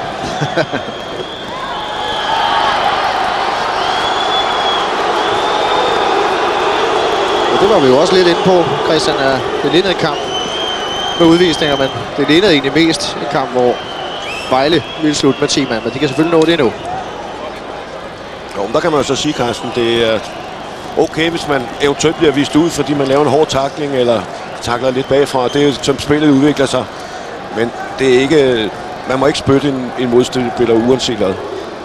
Og det var vi jo også lidt inde på, Christian. Det lignede en kamp med udvisninger, men det lignede egentlig mest en kamp, hvor Vejle ville slutte med ti mand, men de kan selvfølgelig nå det endnu. Jo, men der kan man jo så sige, Carsten, det er okay, hvis man eventuelt bliver vist ud, fordi man laver en hård tackling, eller takler lidt bagfra. Det er jo, som spillet udvikler sig. Men det er ikke, man må ikke spytte en, en modspiller uanset hvad.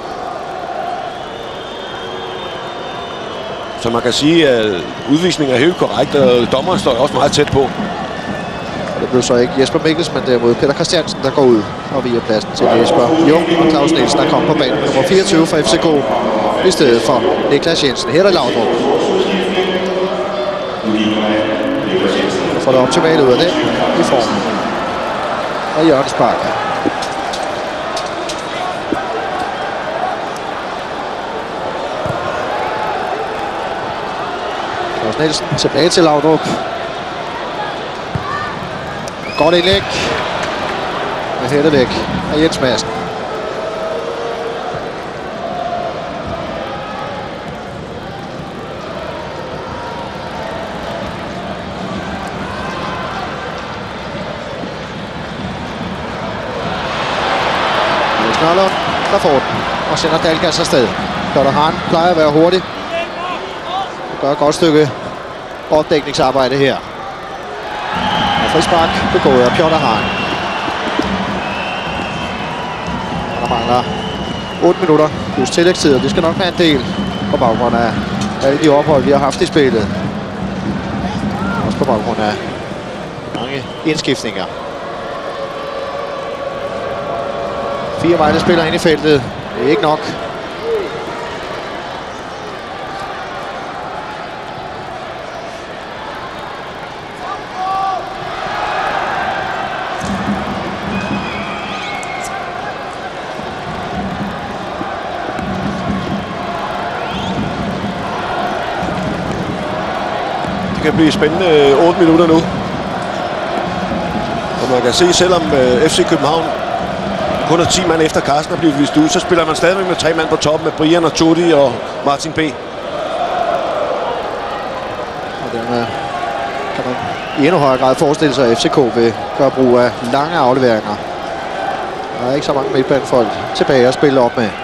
Så man kan sige, at udvisningen er helt korrekt, og dommeren står også meget tæt på. Og det blev så ikke Jesper Mikkelsen, men derimod Peter Christiansen, der går ud og via pladsen til Jesper Jung og Claus Nielsen, der kommer på banen nummer fireogtyve for F C K i stedet for Niklas Jensen. Her er Laudrup. Og får det optimalt ud af det i form af Jørgens Park. Claus Nielsen tilbage til Laudrup. Godt indlæg. Og hætter væk af Jens Madsen. Snarlund, der får den og sender Dalgas afsted. Peter Hahn plejer at være hurtig. Gør et godt stykke opdækningsarbejde her. Og frispark begået af Peter Hahn. Der mangler otte minutter plus tillægstid, og det skal nok være en del på baggrund af alle de ophold, vi har haft i spillet. Også på baggrund af mange indskiftninger. Fire Vejle spiller ind i feltet. Det er ikke nok. Det kan blive spændende otte minutter nu. Og man kan se, selvom F C København kun er ti mand efter Carsten er blevet vist ud, så spiller man stadigvæk med tre mand på toppen med Brian og Tutti og Martin B. Og dermed kan man i endnu højere grad forestille sig, at F C K vil gøre brug af lange afleveringer. Der er ikke så mange midtbanefolk tilbage at spille op med.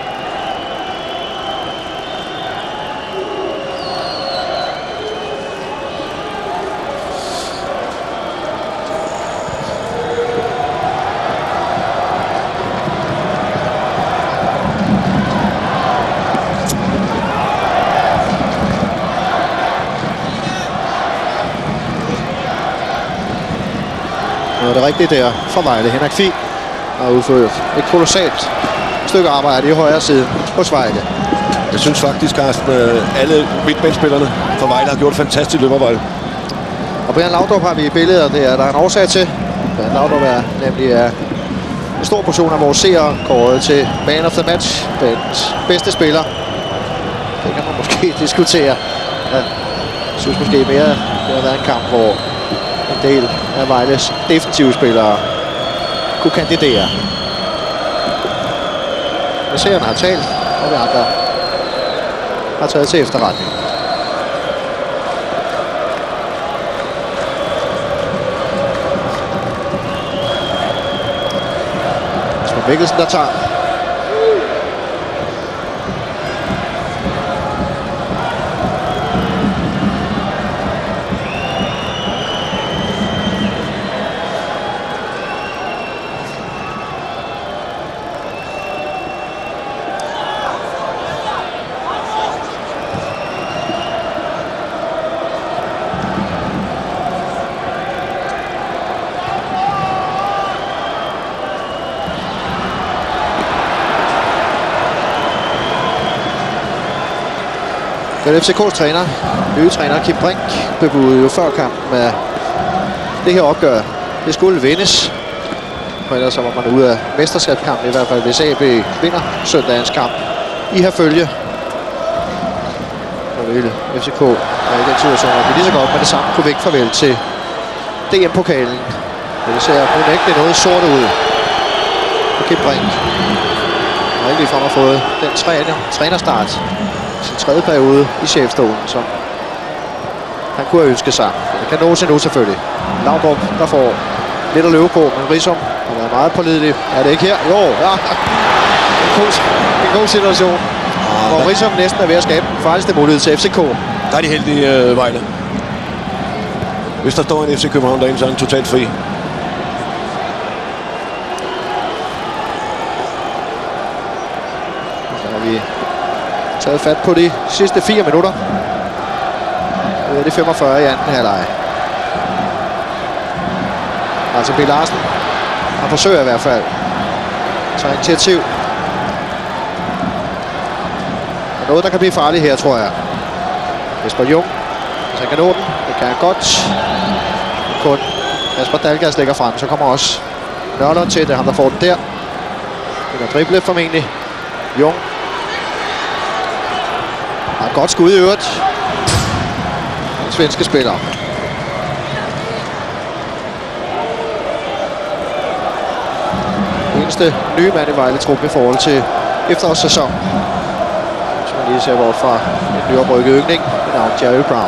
Det er rigtigt der for Vejle. Henrik Fie har udført et kolossalt stykke arbejde i højre side hos Vejle. Jeg synes faktisk, at alle midtbanespillerne for Vejle har gjort et fantastisk løbervejle. Og Brian Laudrup har vi i billedet, og det er der en årsag til. Brian Laudrup er nemlig er en stor portion af vores seere kåret til Man of the Match, den bedste spiller. Det kan man måske diskutere. Jeg synes måske mere, det har været en kamp, hvor en del af Vejles defensive spillere kunne kandidere. Men seerne har talt, og vi andre har taget til efterretning. Mikkelsen, der tager. Det er F C K's træner, nye træner Kim Brink, bebudede jo før kampen med det her opgør. Det skulle vindes, for ellers så var man ude af mesterskabskampen, i hvert fald hvis A B vinder søndagens kamp i herfølge. Og vil F C K er i den situation, at det lige så godt med det samme kunne væk farvel til D M-pokalen. Det ser unægteligt noget sort ud for Kim Brink. Og ikke ligefrem har fået den træner, trænerstart sin tredje periode i chefstolen, som han kunne have ønsket sig. Det kan nås endnu selvfølgelig. Laudrup, der får lidt at løbe på, men Risom har været meget pålidelig. Er det ikke her? Jo, ja. En god, en god situation, ah, hvor Risom næsten er ved at skabe den farligste mulighed til F C K. Der er de heldige, øh, Vejle. Hvis der står en F C København derinde, så er han totalt fri. Så har vi taget fat på de sidste fire minutter. Det er det femogfyrre i anden halvleg. Altså B. Larsen. Han forsøger i hvert fald. Tager initiativ. Der er noget, der kan blive farligt her, tror jeg. Jesper Jung. Hvis han kan nå den. Det kan han godt. Kun Kasper Dalgas lægger frem. Så kommer også Nørlund til. Det er ham, der får den der. Det kan drible formentlig. Jung. Har et godt skud i øvrigt. Den svenske spiller. Eneste nye mand i Vejle-truppen i forhold til efterårssæson. Hvis man lige ser bort fra en nyoprykket yngling med navn Jerry Brown.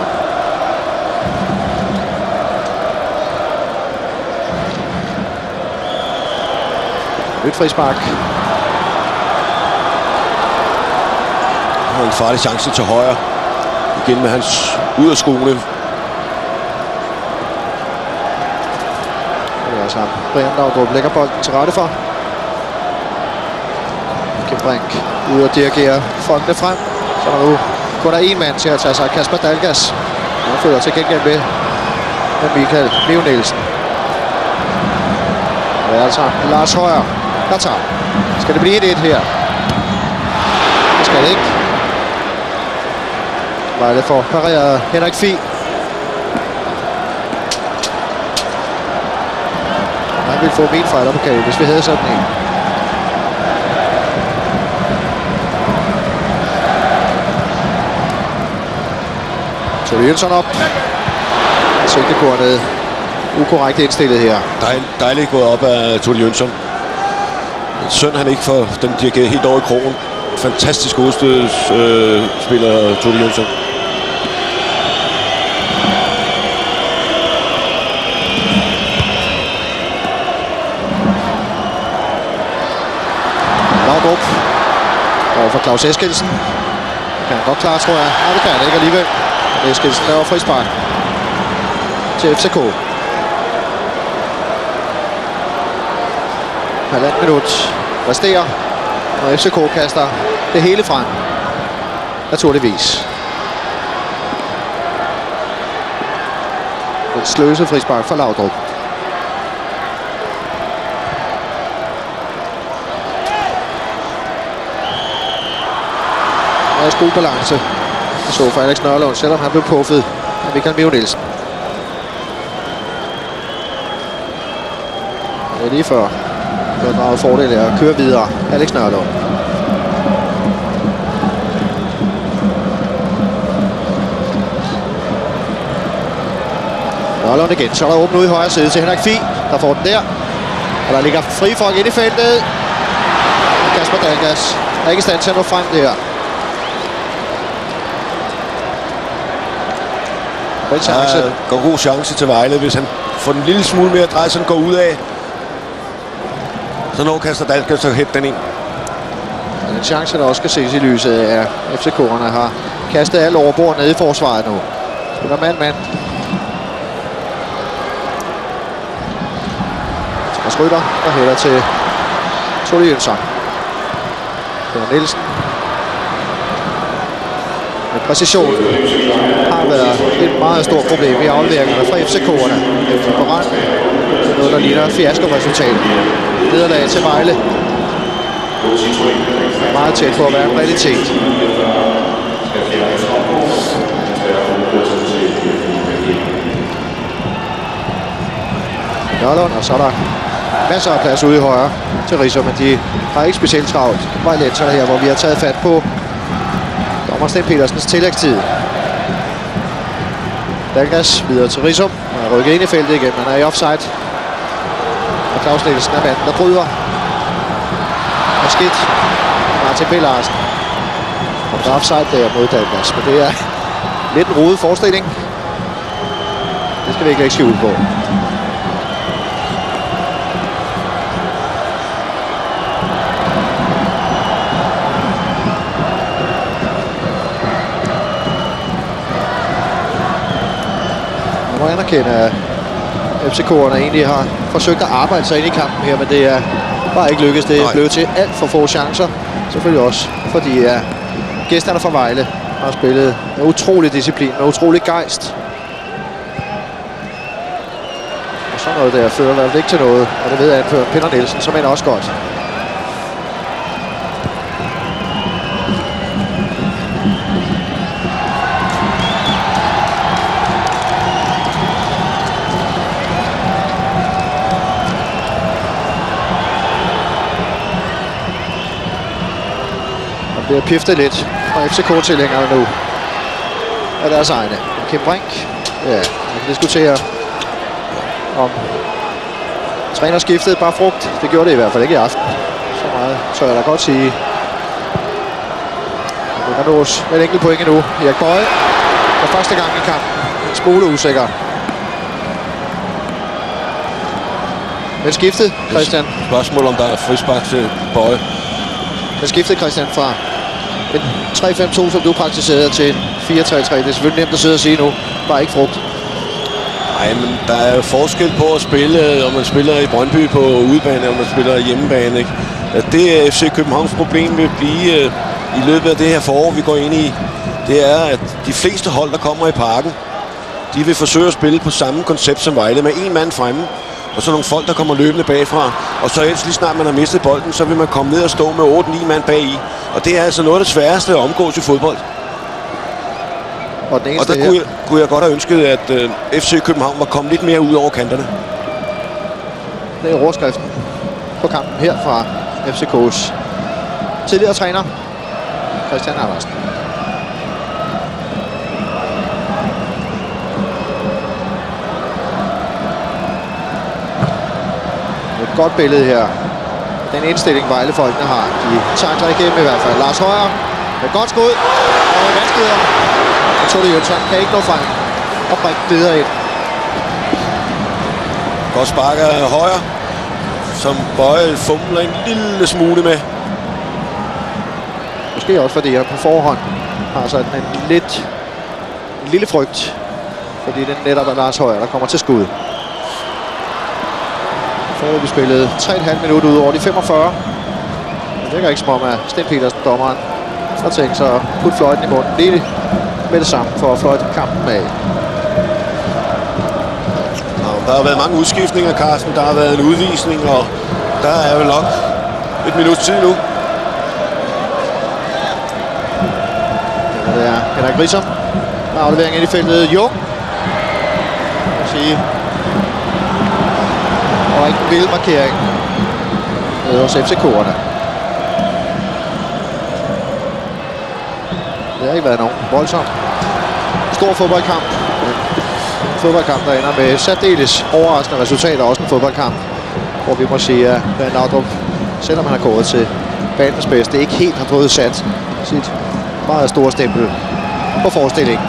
Nyt frispark. Og en farlig chance til højre. Igen med hans ud af skoene. Det er også ham. Brian Laudrup lægger bolden til rette for. Kim Brink ud og dirigere folkene frem. Så er der nu kun der en mand til at tage sig Kasper Dalgas. Han følger til gengæld med, med Michael Leo Nielsen. Det er altså Lars Højer, der tager. Skal det blive et et her? Det skal det ikke. Vejle får pareret Henrik Fie. Han ville få min fejl på kage, hvis vi havde sådan en. Tore Jønsson op. Sigtekornet ukorrekt indstillet her. Dejl, dejligt gået op af Tore Jønsson. Synd han ikke får den dirigeret helt over i krogen. Fantastisk hovedstøds øh, spiller Tore Jønsson. Laudrup over for Claus Eskildsen. Det kan han godt klare, tror jeg. Nej, det kan han ikke alligevel. Eskildsen laver frispark til F C K. Halvandet minut resterer, og F C K kaster det hele frem. Naturligvis. Et sløse frispark for Laudrup. Der er god balance. Så for Alex Nørlund, selvom han blev puffet af Michael Leo Nielsen. Det er lige før. Det er draget fordel af at køre videre. Alex Nørlund. Nørlund igen. Så er der åbent ud i højre side til Henrik Fie, der får den der. Og der ligger fri folk ind i feltet. Kasper Dalgas er ikke i stand til at nå frem det her. Ja, går god chance til Vejle, hvis han får en lille smule mere drej, så han går ud af. Så når Kaster Dahlke så hætte den ind. En chance, der også skal ses i lyset af F C K'erne har kastet alt over bord nede i forsvaret nu. Spiller mand-mand. Thomas Rytter og hælder til Tore Jønsson. Peter Nielsen. Med præcision har været et meget stort problem i afleveringerne fra F C K'erne. Efter på rand. Det er noget, der ligner fiasko-resultat. Nederlag til Vejle. Meget tæt på at være en realitet. Nørlund, og så er der masser af plads ude i højre til Rizzo, men de har ikke specielt travlt. Vejlenserne her, hvor vi har taget fat på dommer Sten Petersens tillægstid. Dalgas videre til Rizzo. Han er rykket ind i feltet igen, han er i offside. Og Claus Nielsen er manden, der bryder. Og skidt. Martin P. Larsen. Og der er offside der mod Dalgas, men det er lidt en rodet forestilling. Det skal vi ikke lægge skjul på. Jeg må anerkende, at F C K'erne egentlig har forsøgt at arbejde sig ind i kampen her, men det er bare ikke lykkedes. Det er blevet til alt for få chancer. Selvfølgelig også, fordi ja, gæsterne fra Vejle har spillet med utrolig disciplin, med utrolig gejst. Og sådan noget der fører i hvert fald ikke til noget, og det ved jeg anfører Peter Nielsen, som ender også godt. Det er piftet lidt fra F C K-tilhængerne nu af deres egne. Kim Brink, ja, man kan diskutere om trænerskiftet bare frugt. Det gjorde det i hvert fald ikke i aften. Så meget tør jeg da godt sige. Det kan nås med et enkelt point endnu. Erik Bøje for første gang i kampen. En smule usikker. Men skiftet, Christian. Spørgsmål om der er frispark til Bøje. Den skiftede Christian fra en tre fem to, som du praktiserede, til en fire tre tre. Det er selvfølgelig nemt at sidde og sige nu. Bare ikke frugt. Nej, men der er jo forskel på at spille, om man spiller i Brøndby på udebane, eller om man spiller i hjemmebane. Ikke? Det F C Københavns problem vil blive uh, i løbet af det her forår, vi går ind i, det er, at de fleste hold, der kommer i parken, de vil forsøge at spille på samme koncept som Vejle, med en mand fremme, og så nogle folk, der kommer løbende bagfra. Og så ellers lige snart man har mistet bolden, så vil man komme ned og stå med otte ni mand bag i. Og det er altså noget af det sværeste at omgås i fodbold. Og, og der kunne jeg, kunne jeg godt have ønsket, at uh, F C København var kommet lidt mere ud over kanterne. Det er overskriften på kampen her fra F C K's tidligere træner, Christian Andersen. Et godt billede her. Den indstilling, Vejle-folkene har. De takler igennem i hvert fald. Lars Højer med godt skud. Og vanskeligheder. Og Tore Jønsson kan ikke nå frem og bringe videre ind. Godt spark af Højer, som Bøje fumler en lille smule med. Måske også fordi han på forhånd har sådan en lidt en lille frygt. Fordi det netop er Lars Højer, der kommer til skud. Før vi spillede tre komma fem minutter ud over de femogfyrre. Det virker ikke som om, at Sten Petersen, dommeren, har tænkt sig at putte fløjten i munden lige med det samme for at fløjte kampen af. Der har været mange udskiftninger, Carsten. Der har været en udvisning, og der er jo nok et minut tid nu. Det er Henrik Rizzo. Aflevering ind i feltet. Jung. Sige. Og ikke en vild markering hos F C K'erne. Det har ikke været nogen voldsom stor fodboldkamp. En fodboldkamp, der ender med særdeles overraskende resultater. Også en fodboldkamp, hvor vi må sige, at Van Laudrup, selvom han har gået til banens bedste, ikke helt har fået sat sit meget store stempel på forestillingen.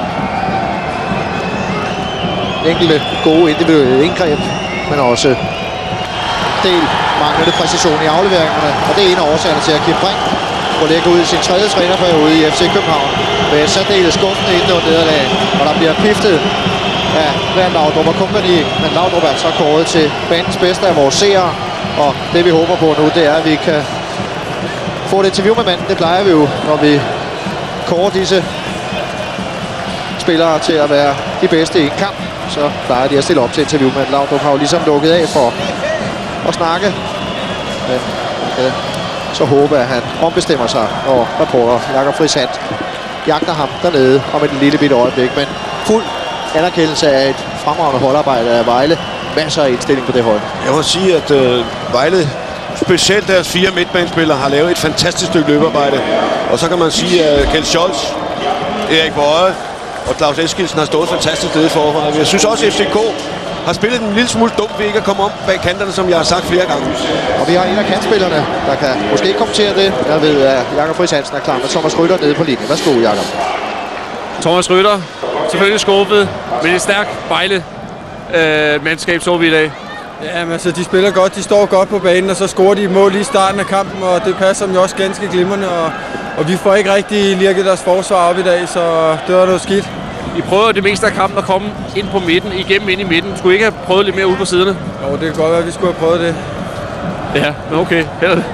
Enkelte gode individuelle indgreb, men også del manglende præcision i afleveringerne. Og det er en af årsagerne til, at Kim Brink må lægge ud i sin tredje trænerperiode i F C København med et særdeles skuffende indlån nederlag. Og der bliver piftet af Brian Laudrup og company. Men Laudrup er så kåret til banens bedste af vores seere. Og det vi håber på nu, det er, at vi kan få et interview med manden. Det plejer vi jo, når vi kårer disse spillere til at være de bedste i en kamp. Så plejer de at stille op til interview, men Laudrup har jo ligesom lukket af for at snakke. Men okay, så håber jeg, at han ombestemmer sig, og reporter Jakob Friis Hansen jagter ham dernede om et lille bitte øjeblik. Men fuld anerkendelse af et fremragende holdarbejde af Vejle. Masser af indstilling på det hold. Jeg må sige, at øh, Vejle, specielt deres fire midtbanespillere, har lavet et fantastisk stykke løbearbejde. Og så kan man sige, at Kjeld Scholz, Erik Bøje og Claus Eskildsen har stået fantastisk nede i forvejen. Jeg synes også, at F C K har spillet en lille smule dumt ved ikke at komme om bag kanterne, som jeg har sagt flere gange. Og vi har en af kantspillerne, der kan måske kommentere det. Jeg ved, at Jakob Friis Hansen er klar med Thomas Rytter nede på linjen. Værsgo, Jakob. Thomas Rytter, selvfølgelig skuffet, men et stærkt Vejle øh, mandskab så vi i dag. Jamen altså, de spiller godt, de står godt på banen, og så scorer de mål lige i starten af kampen, og det passer dem jo også ganske glimrende, og, og vi får ikke rigtig lirket deres forsvar op i dag, så det var noget skidt. I prøver det meste af kampen at komme ind på midten, igennem ind i midten. Skulle I ikke have prøvet lidt mere ude på siderne? Jo, det kan godt være, at vi skulle have prøvet det. Ja, men okay, held det.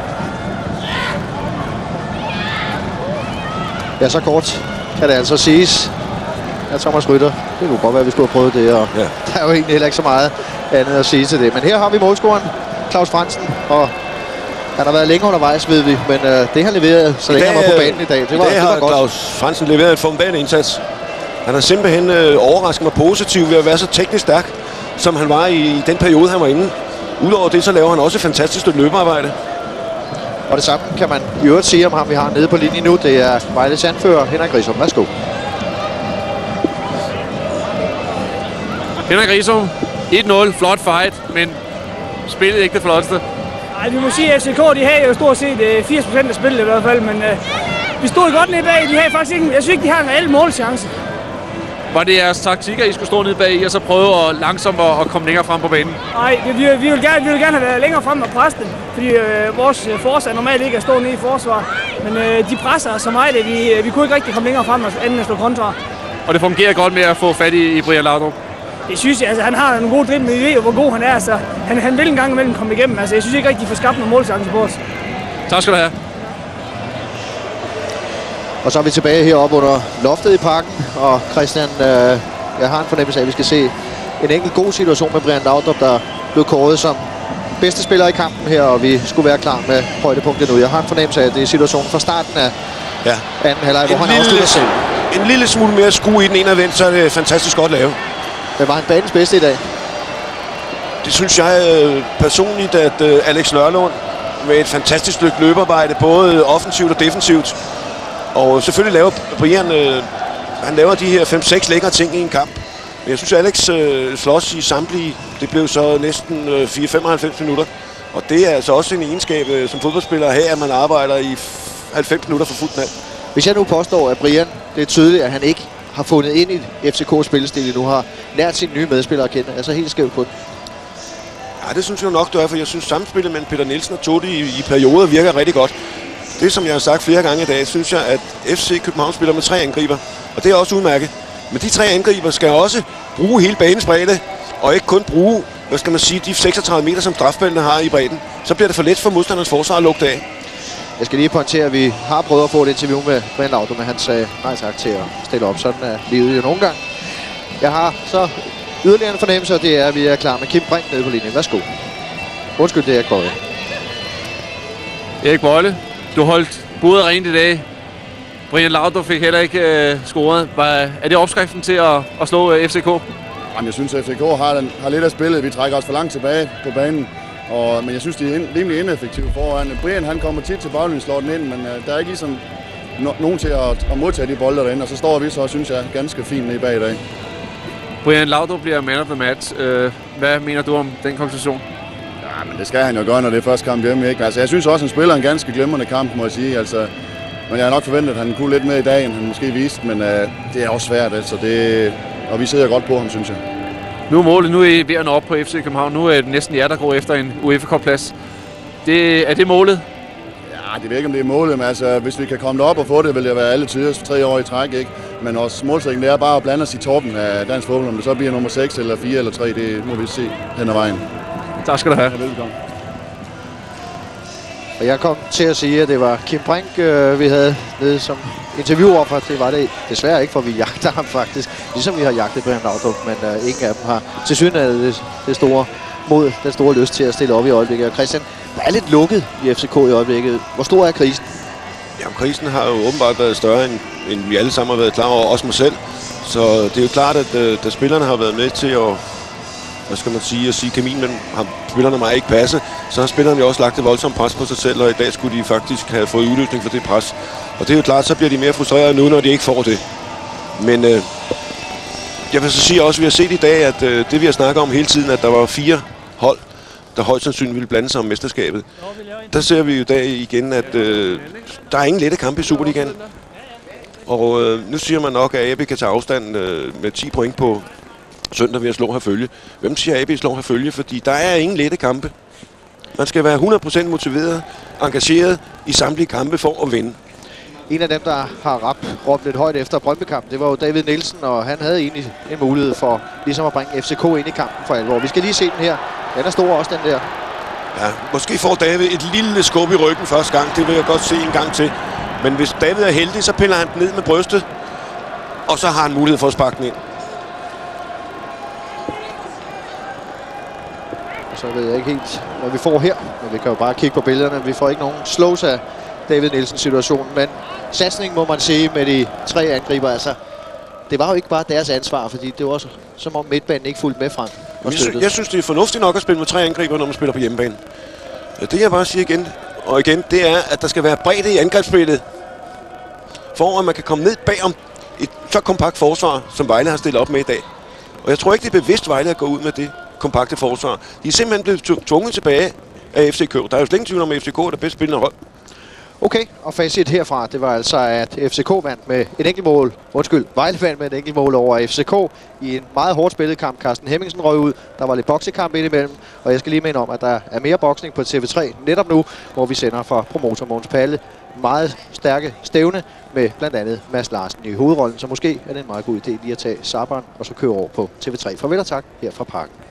Ja, så kort kan det altså siges. Ja, Thomas Rytter, det kunne godt være, at vi skulle have prøvet det, og ja. Der er jo egentlig heller ikke så meget andet at sige til det. Men her har vi målscoren, Claus Frantzen, og han har været længe undervejs, ved vi, men øh, det har leveret, så længe han var på banen i dag. Det var, I dag det var har godt. Claus Frantzen leveret en formidabel indsats. Han har simpelthen øh, overrasket mig positivt ved at være så teknisk stærk, som han var i, i den periode, han var inde. Udover det, så laver han også et fantastisk stykke løbearbejde. Og det samme kan man i øvrigt sige om ham, vi har nede på linjen nu. Det er Vejles anfører, Henrik Risum. Værsgo. Henrik Risum, et nul, flot fight, men spillet ikke det flotteste. Nej, vi må sige, at F C K, de havde jo stort set uh, firs procent af spillet i hvert fald, men uh, vi stod godt nede bag. De havde faktisk ikke, jeg synes ikke, de har en reel målchance. Var det jeres taktikker, I skulle stå nede bag, og så prøve at langsomt at komme længere frem på banen? Nej, vi, vi, vi, vil gerne, vi vil gerne have været længere frem og presse dem, fordi øh, vores forsvar er normalt ikke at stå nede i forsvar. Men øh, de presser os så meget, at vi, vi kunne ikke rigtig komme længere frem, anden at slå kontra. Og det fungerer godt med at få fat i, i Brian Laudrup? Det synes jeg, altså han har en god dribbel, men vi ved jo, hvor god han er, så han, han vil en gang imellem komme igennem. Altså jeg synes ikke rigtig, de får skabt nogle målchance på os. Tak skal du have. Og så er vi tilbage heroppe under loftet i parken, og Christian, øh, jeg har en fornemmelse af, at vi skal se en enkelt god situation med Brian Laudrup, der blev kåret som bedste spiller i kampen her, og vi skulle være klar med højdepunktet nu. Jeg har en fornemmelse af, at det er situationen fra starten af ja. anden halvleg, hvor han afslutter selv. En lille smule mere skue i den ene af vendt, så er det fantastisk godt lavet. Men var han banens bedste i dag? Det synes jeg personligt, at Alex Nørlund med et fantastisk stykke løbearbejde, både offensivt og defensivt. Og selvfølgelig laver Brian, øh, han laver de her fem seks lækre ting i en kamp. Men jeg synes, at Alex øh, slås i samtlige, det blev så næsten øh, fire femoghalvfems minutter. Og det er altså også en egenskab øh, som fodboldspiller her, at man arbejder i halvfems minutter for fuldt mand. Hvis jeg nu påstår, at Brian, det er tydeligt, at han ikke har fundet ind i F C K's spillestil endnu, har lært sine nye medspillere at kende, er så helt skævt på det. Ja, det synes jeg nok, det er, for jeg synes, samspillet mellem Peter Nielsen og Totti i, i perioder virker rigtig godt. Det, som jeg har sagt flere gange i dag, synes jeg, at F C København spiller med tre angriber. Og det er også udmærket. Men de tre angriber skal også bruge hele banens bredde, og ikke kun bruge, hvad skal man sige, de seksogtredive meter, som strafbæltene har i bredden. Så bliver det for let for modstanderens forsvar at lukke af. Jeg skal lige pointere, at vi har prøvet at få et interview med Brian Laudrup, men han sagde nej tak til at stille op. Sådan er livet jo nogle gange. Jeg har så yderligere en fornemmelse, og det er, at vi er klar med Kim Brink nede på linjen. Værsgo. Undskyld, det er Erik Bøje. Erik Bøje, du holdt både rent i dag. Brian Laudrup fik heller ikke øh, scoret. Var, er det opskriften til at, at slå øh, F C K? Jamen, jeg synes, at F C K har, den, har lidt af spillet. Vi trækker os for langt tilbage på banen. Og, men jeg synes, de er in, rimelig ineffektive foran. Brian, han kommer tit til baglinjen, slår den ind, men uh, der er ikke ligesom no, nogen til at, at modtage de bolde derinde. Og så står vi så, synes jeg, ganske fint nede bag i dag. Brian Laudrup bliver man of the match. Uh, hvad mener du om den konklusion? Ja, men det skal han jo gøre, når det er første kamp hjemme, ikke? Altså, jeg synes også, han spiller en ganske glimrende kamp, må jeg sige. Altså, men jeg har nok forventet, at han kunne lidt med i dag, end han måske viste, men uh, det er også svært, altså. Det, og vi sidder godt på ham, synes jeg. Nu er målet, nu er I ved at nå op på F C København. Nu er det næsten jer, der går efter en UEFA Cup-plads. Det, er det målet? Ja, det ved ikke, om det er målet, men altså, hvis vi kan komme derop og få det, vil det være alle tider tre år i træk, ikke? Men også målsætningen, det er bare at blande os i toppen af dansk fodbold. Om det så bliver nummer seks eller fire eller tre, det må vi se hen ad vejen. Tak skal du have. Ja, velkommen. Og jeg kom til at sige, at det var Kim Brink, øh, vi havde nede som interviewer, for det var det desværre ikke, for vi jagter ham faktisk. Ligesom vi har jagtet Brian Laudrup, men øh, ingen af dem har til synligheden det, det store mod, den store lyst til at stille op i øjeblikket. Og Christian, der er lidt lukket i F C K i øjeblikket. Hvor stor er krisen? Jamen, krisen har jo åbenbart været større, end, end vi alle sammen har været klar over, også mig selv. Så det er jo klart, at øh, da spillerne har været med til at, hvad skal man sige, at sige, kemien mellem har spillerne mig ikke passe, så har spillerne jo også lagt et voldsomt pres på sig selv, og i dag skulle de faktisk have fået udløsning for det pres. Og det er jo klart, så bliver de mere frustrerede nu, når de ikke får det. Men øh, jeg vil så sige også, at vi har set i dag, at øh, det vi har snakket om hele tiden, at der var fire hold, der højst sandsynligt ville blande sig om mesterskabet. Der ser vi jo i dag igen, at øh, der er ingen lette kampe i Superligaen. Og øh, nu siger man nok, at A B kan tage afstand øh, med ti point på søndag ved at slå Herfølge. Hvem siger A B slår Herfølge? Fordi der er ingen lette kampe. Man skal være hundrede procent motiveret, engageret i samtlige kampe for at vinde. En af dem, der har rap, råbt lidt højt efter Brøndby-kampen, det var jo David Nielsen, og han havde egentlig en mulighed for ligesom at bringe F C K ind i kampen for alvor. Vi skal lige se den her. Den er stor også, den der. Ja, måske får David et lille skub i ryggen første gang. Det vil jeg godt se en gang til. Men hvis David er heldig, så piller han den ned med brystet, og så har han mulighed for at sparke den ind. Og så ved jeg ikke helt, hvad vi får her. Men vi kan jo bare kigge på billederne. Vi får ikke nogen slows af David Nielsens situation. Men satsning må man sige med de tre angriber. Altså, det var jo ikke bare deres ansvar, fordi det var også som om midtbanen ikke fulgte med frem. Jeg synes, jeg synes, det er fornuftigt nok at spille med tre angriber, når man spiller på hjemmebane. Det jeg bare siger igen og igen, det er, at der skal være bredde i angrebsspillet, for at man kan komme ned bagom et så kompakt forsvar, som Vejle har stillet op med i dag. Og jeg tror ikke, det er bevidst Vejle at gå ud med det kompakte forsvar. De er simpelthen blevet tvunget tilbage af F C K. Der er jo slet ingen tvivl om, at F C K er det bedst spillende hold. Okay, og facit herfra, det var altså, at F C K vandt med et enkelt mål. Undskyld, Vejle vandt med et enkelt mål over F C K i en meget hårdt spillet kamp. Carsten Hemmingsen røg ud. Der var lidt boksekamp indimellem. Og jeg skal lige minde om, at der er mere boksning på T V tre netop nu, hvor vi sender fra promotor Mogens Palle. Meget stærke stævne med blandt andet Mads Larsen i hovedrollen. Så måske er det en meget god idé lige at tage Saberen og så køre over på T V tre. Farvel og tak her fra Parken.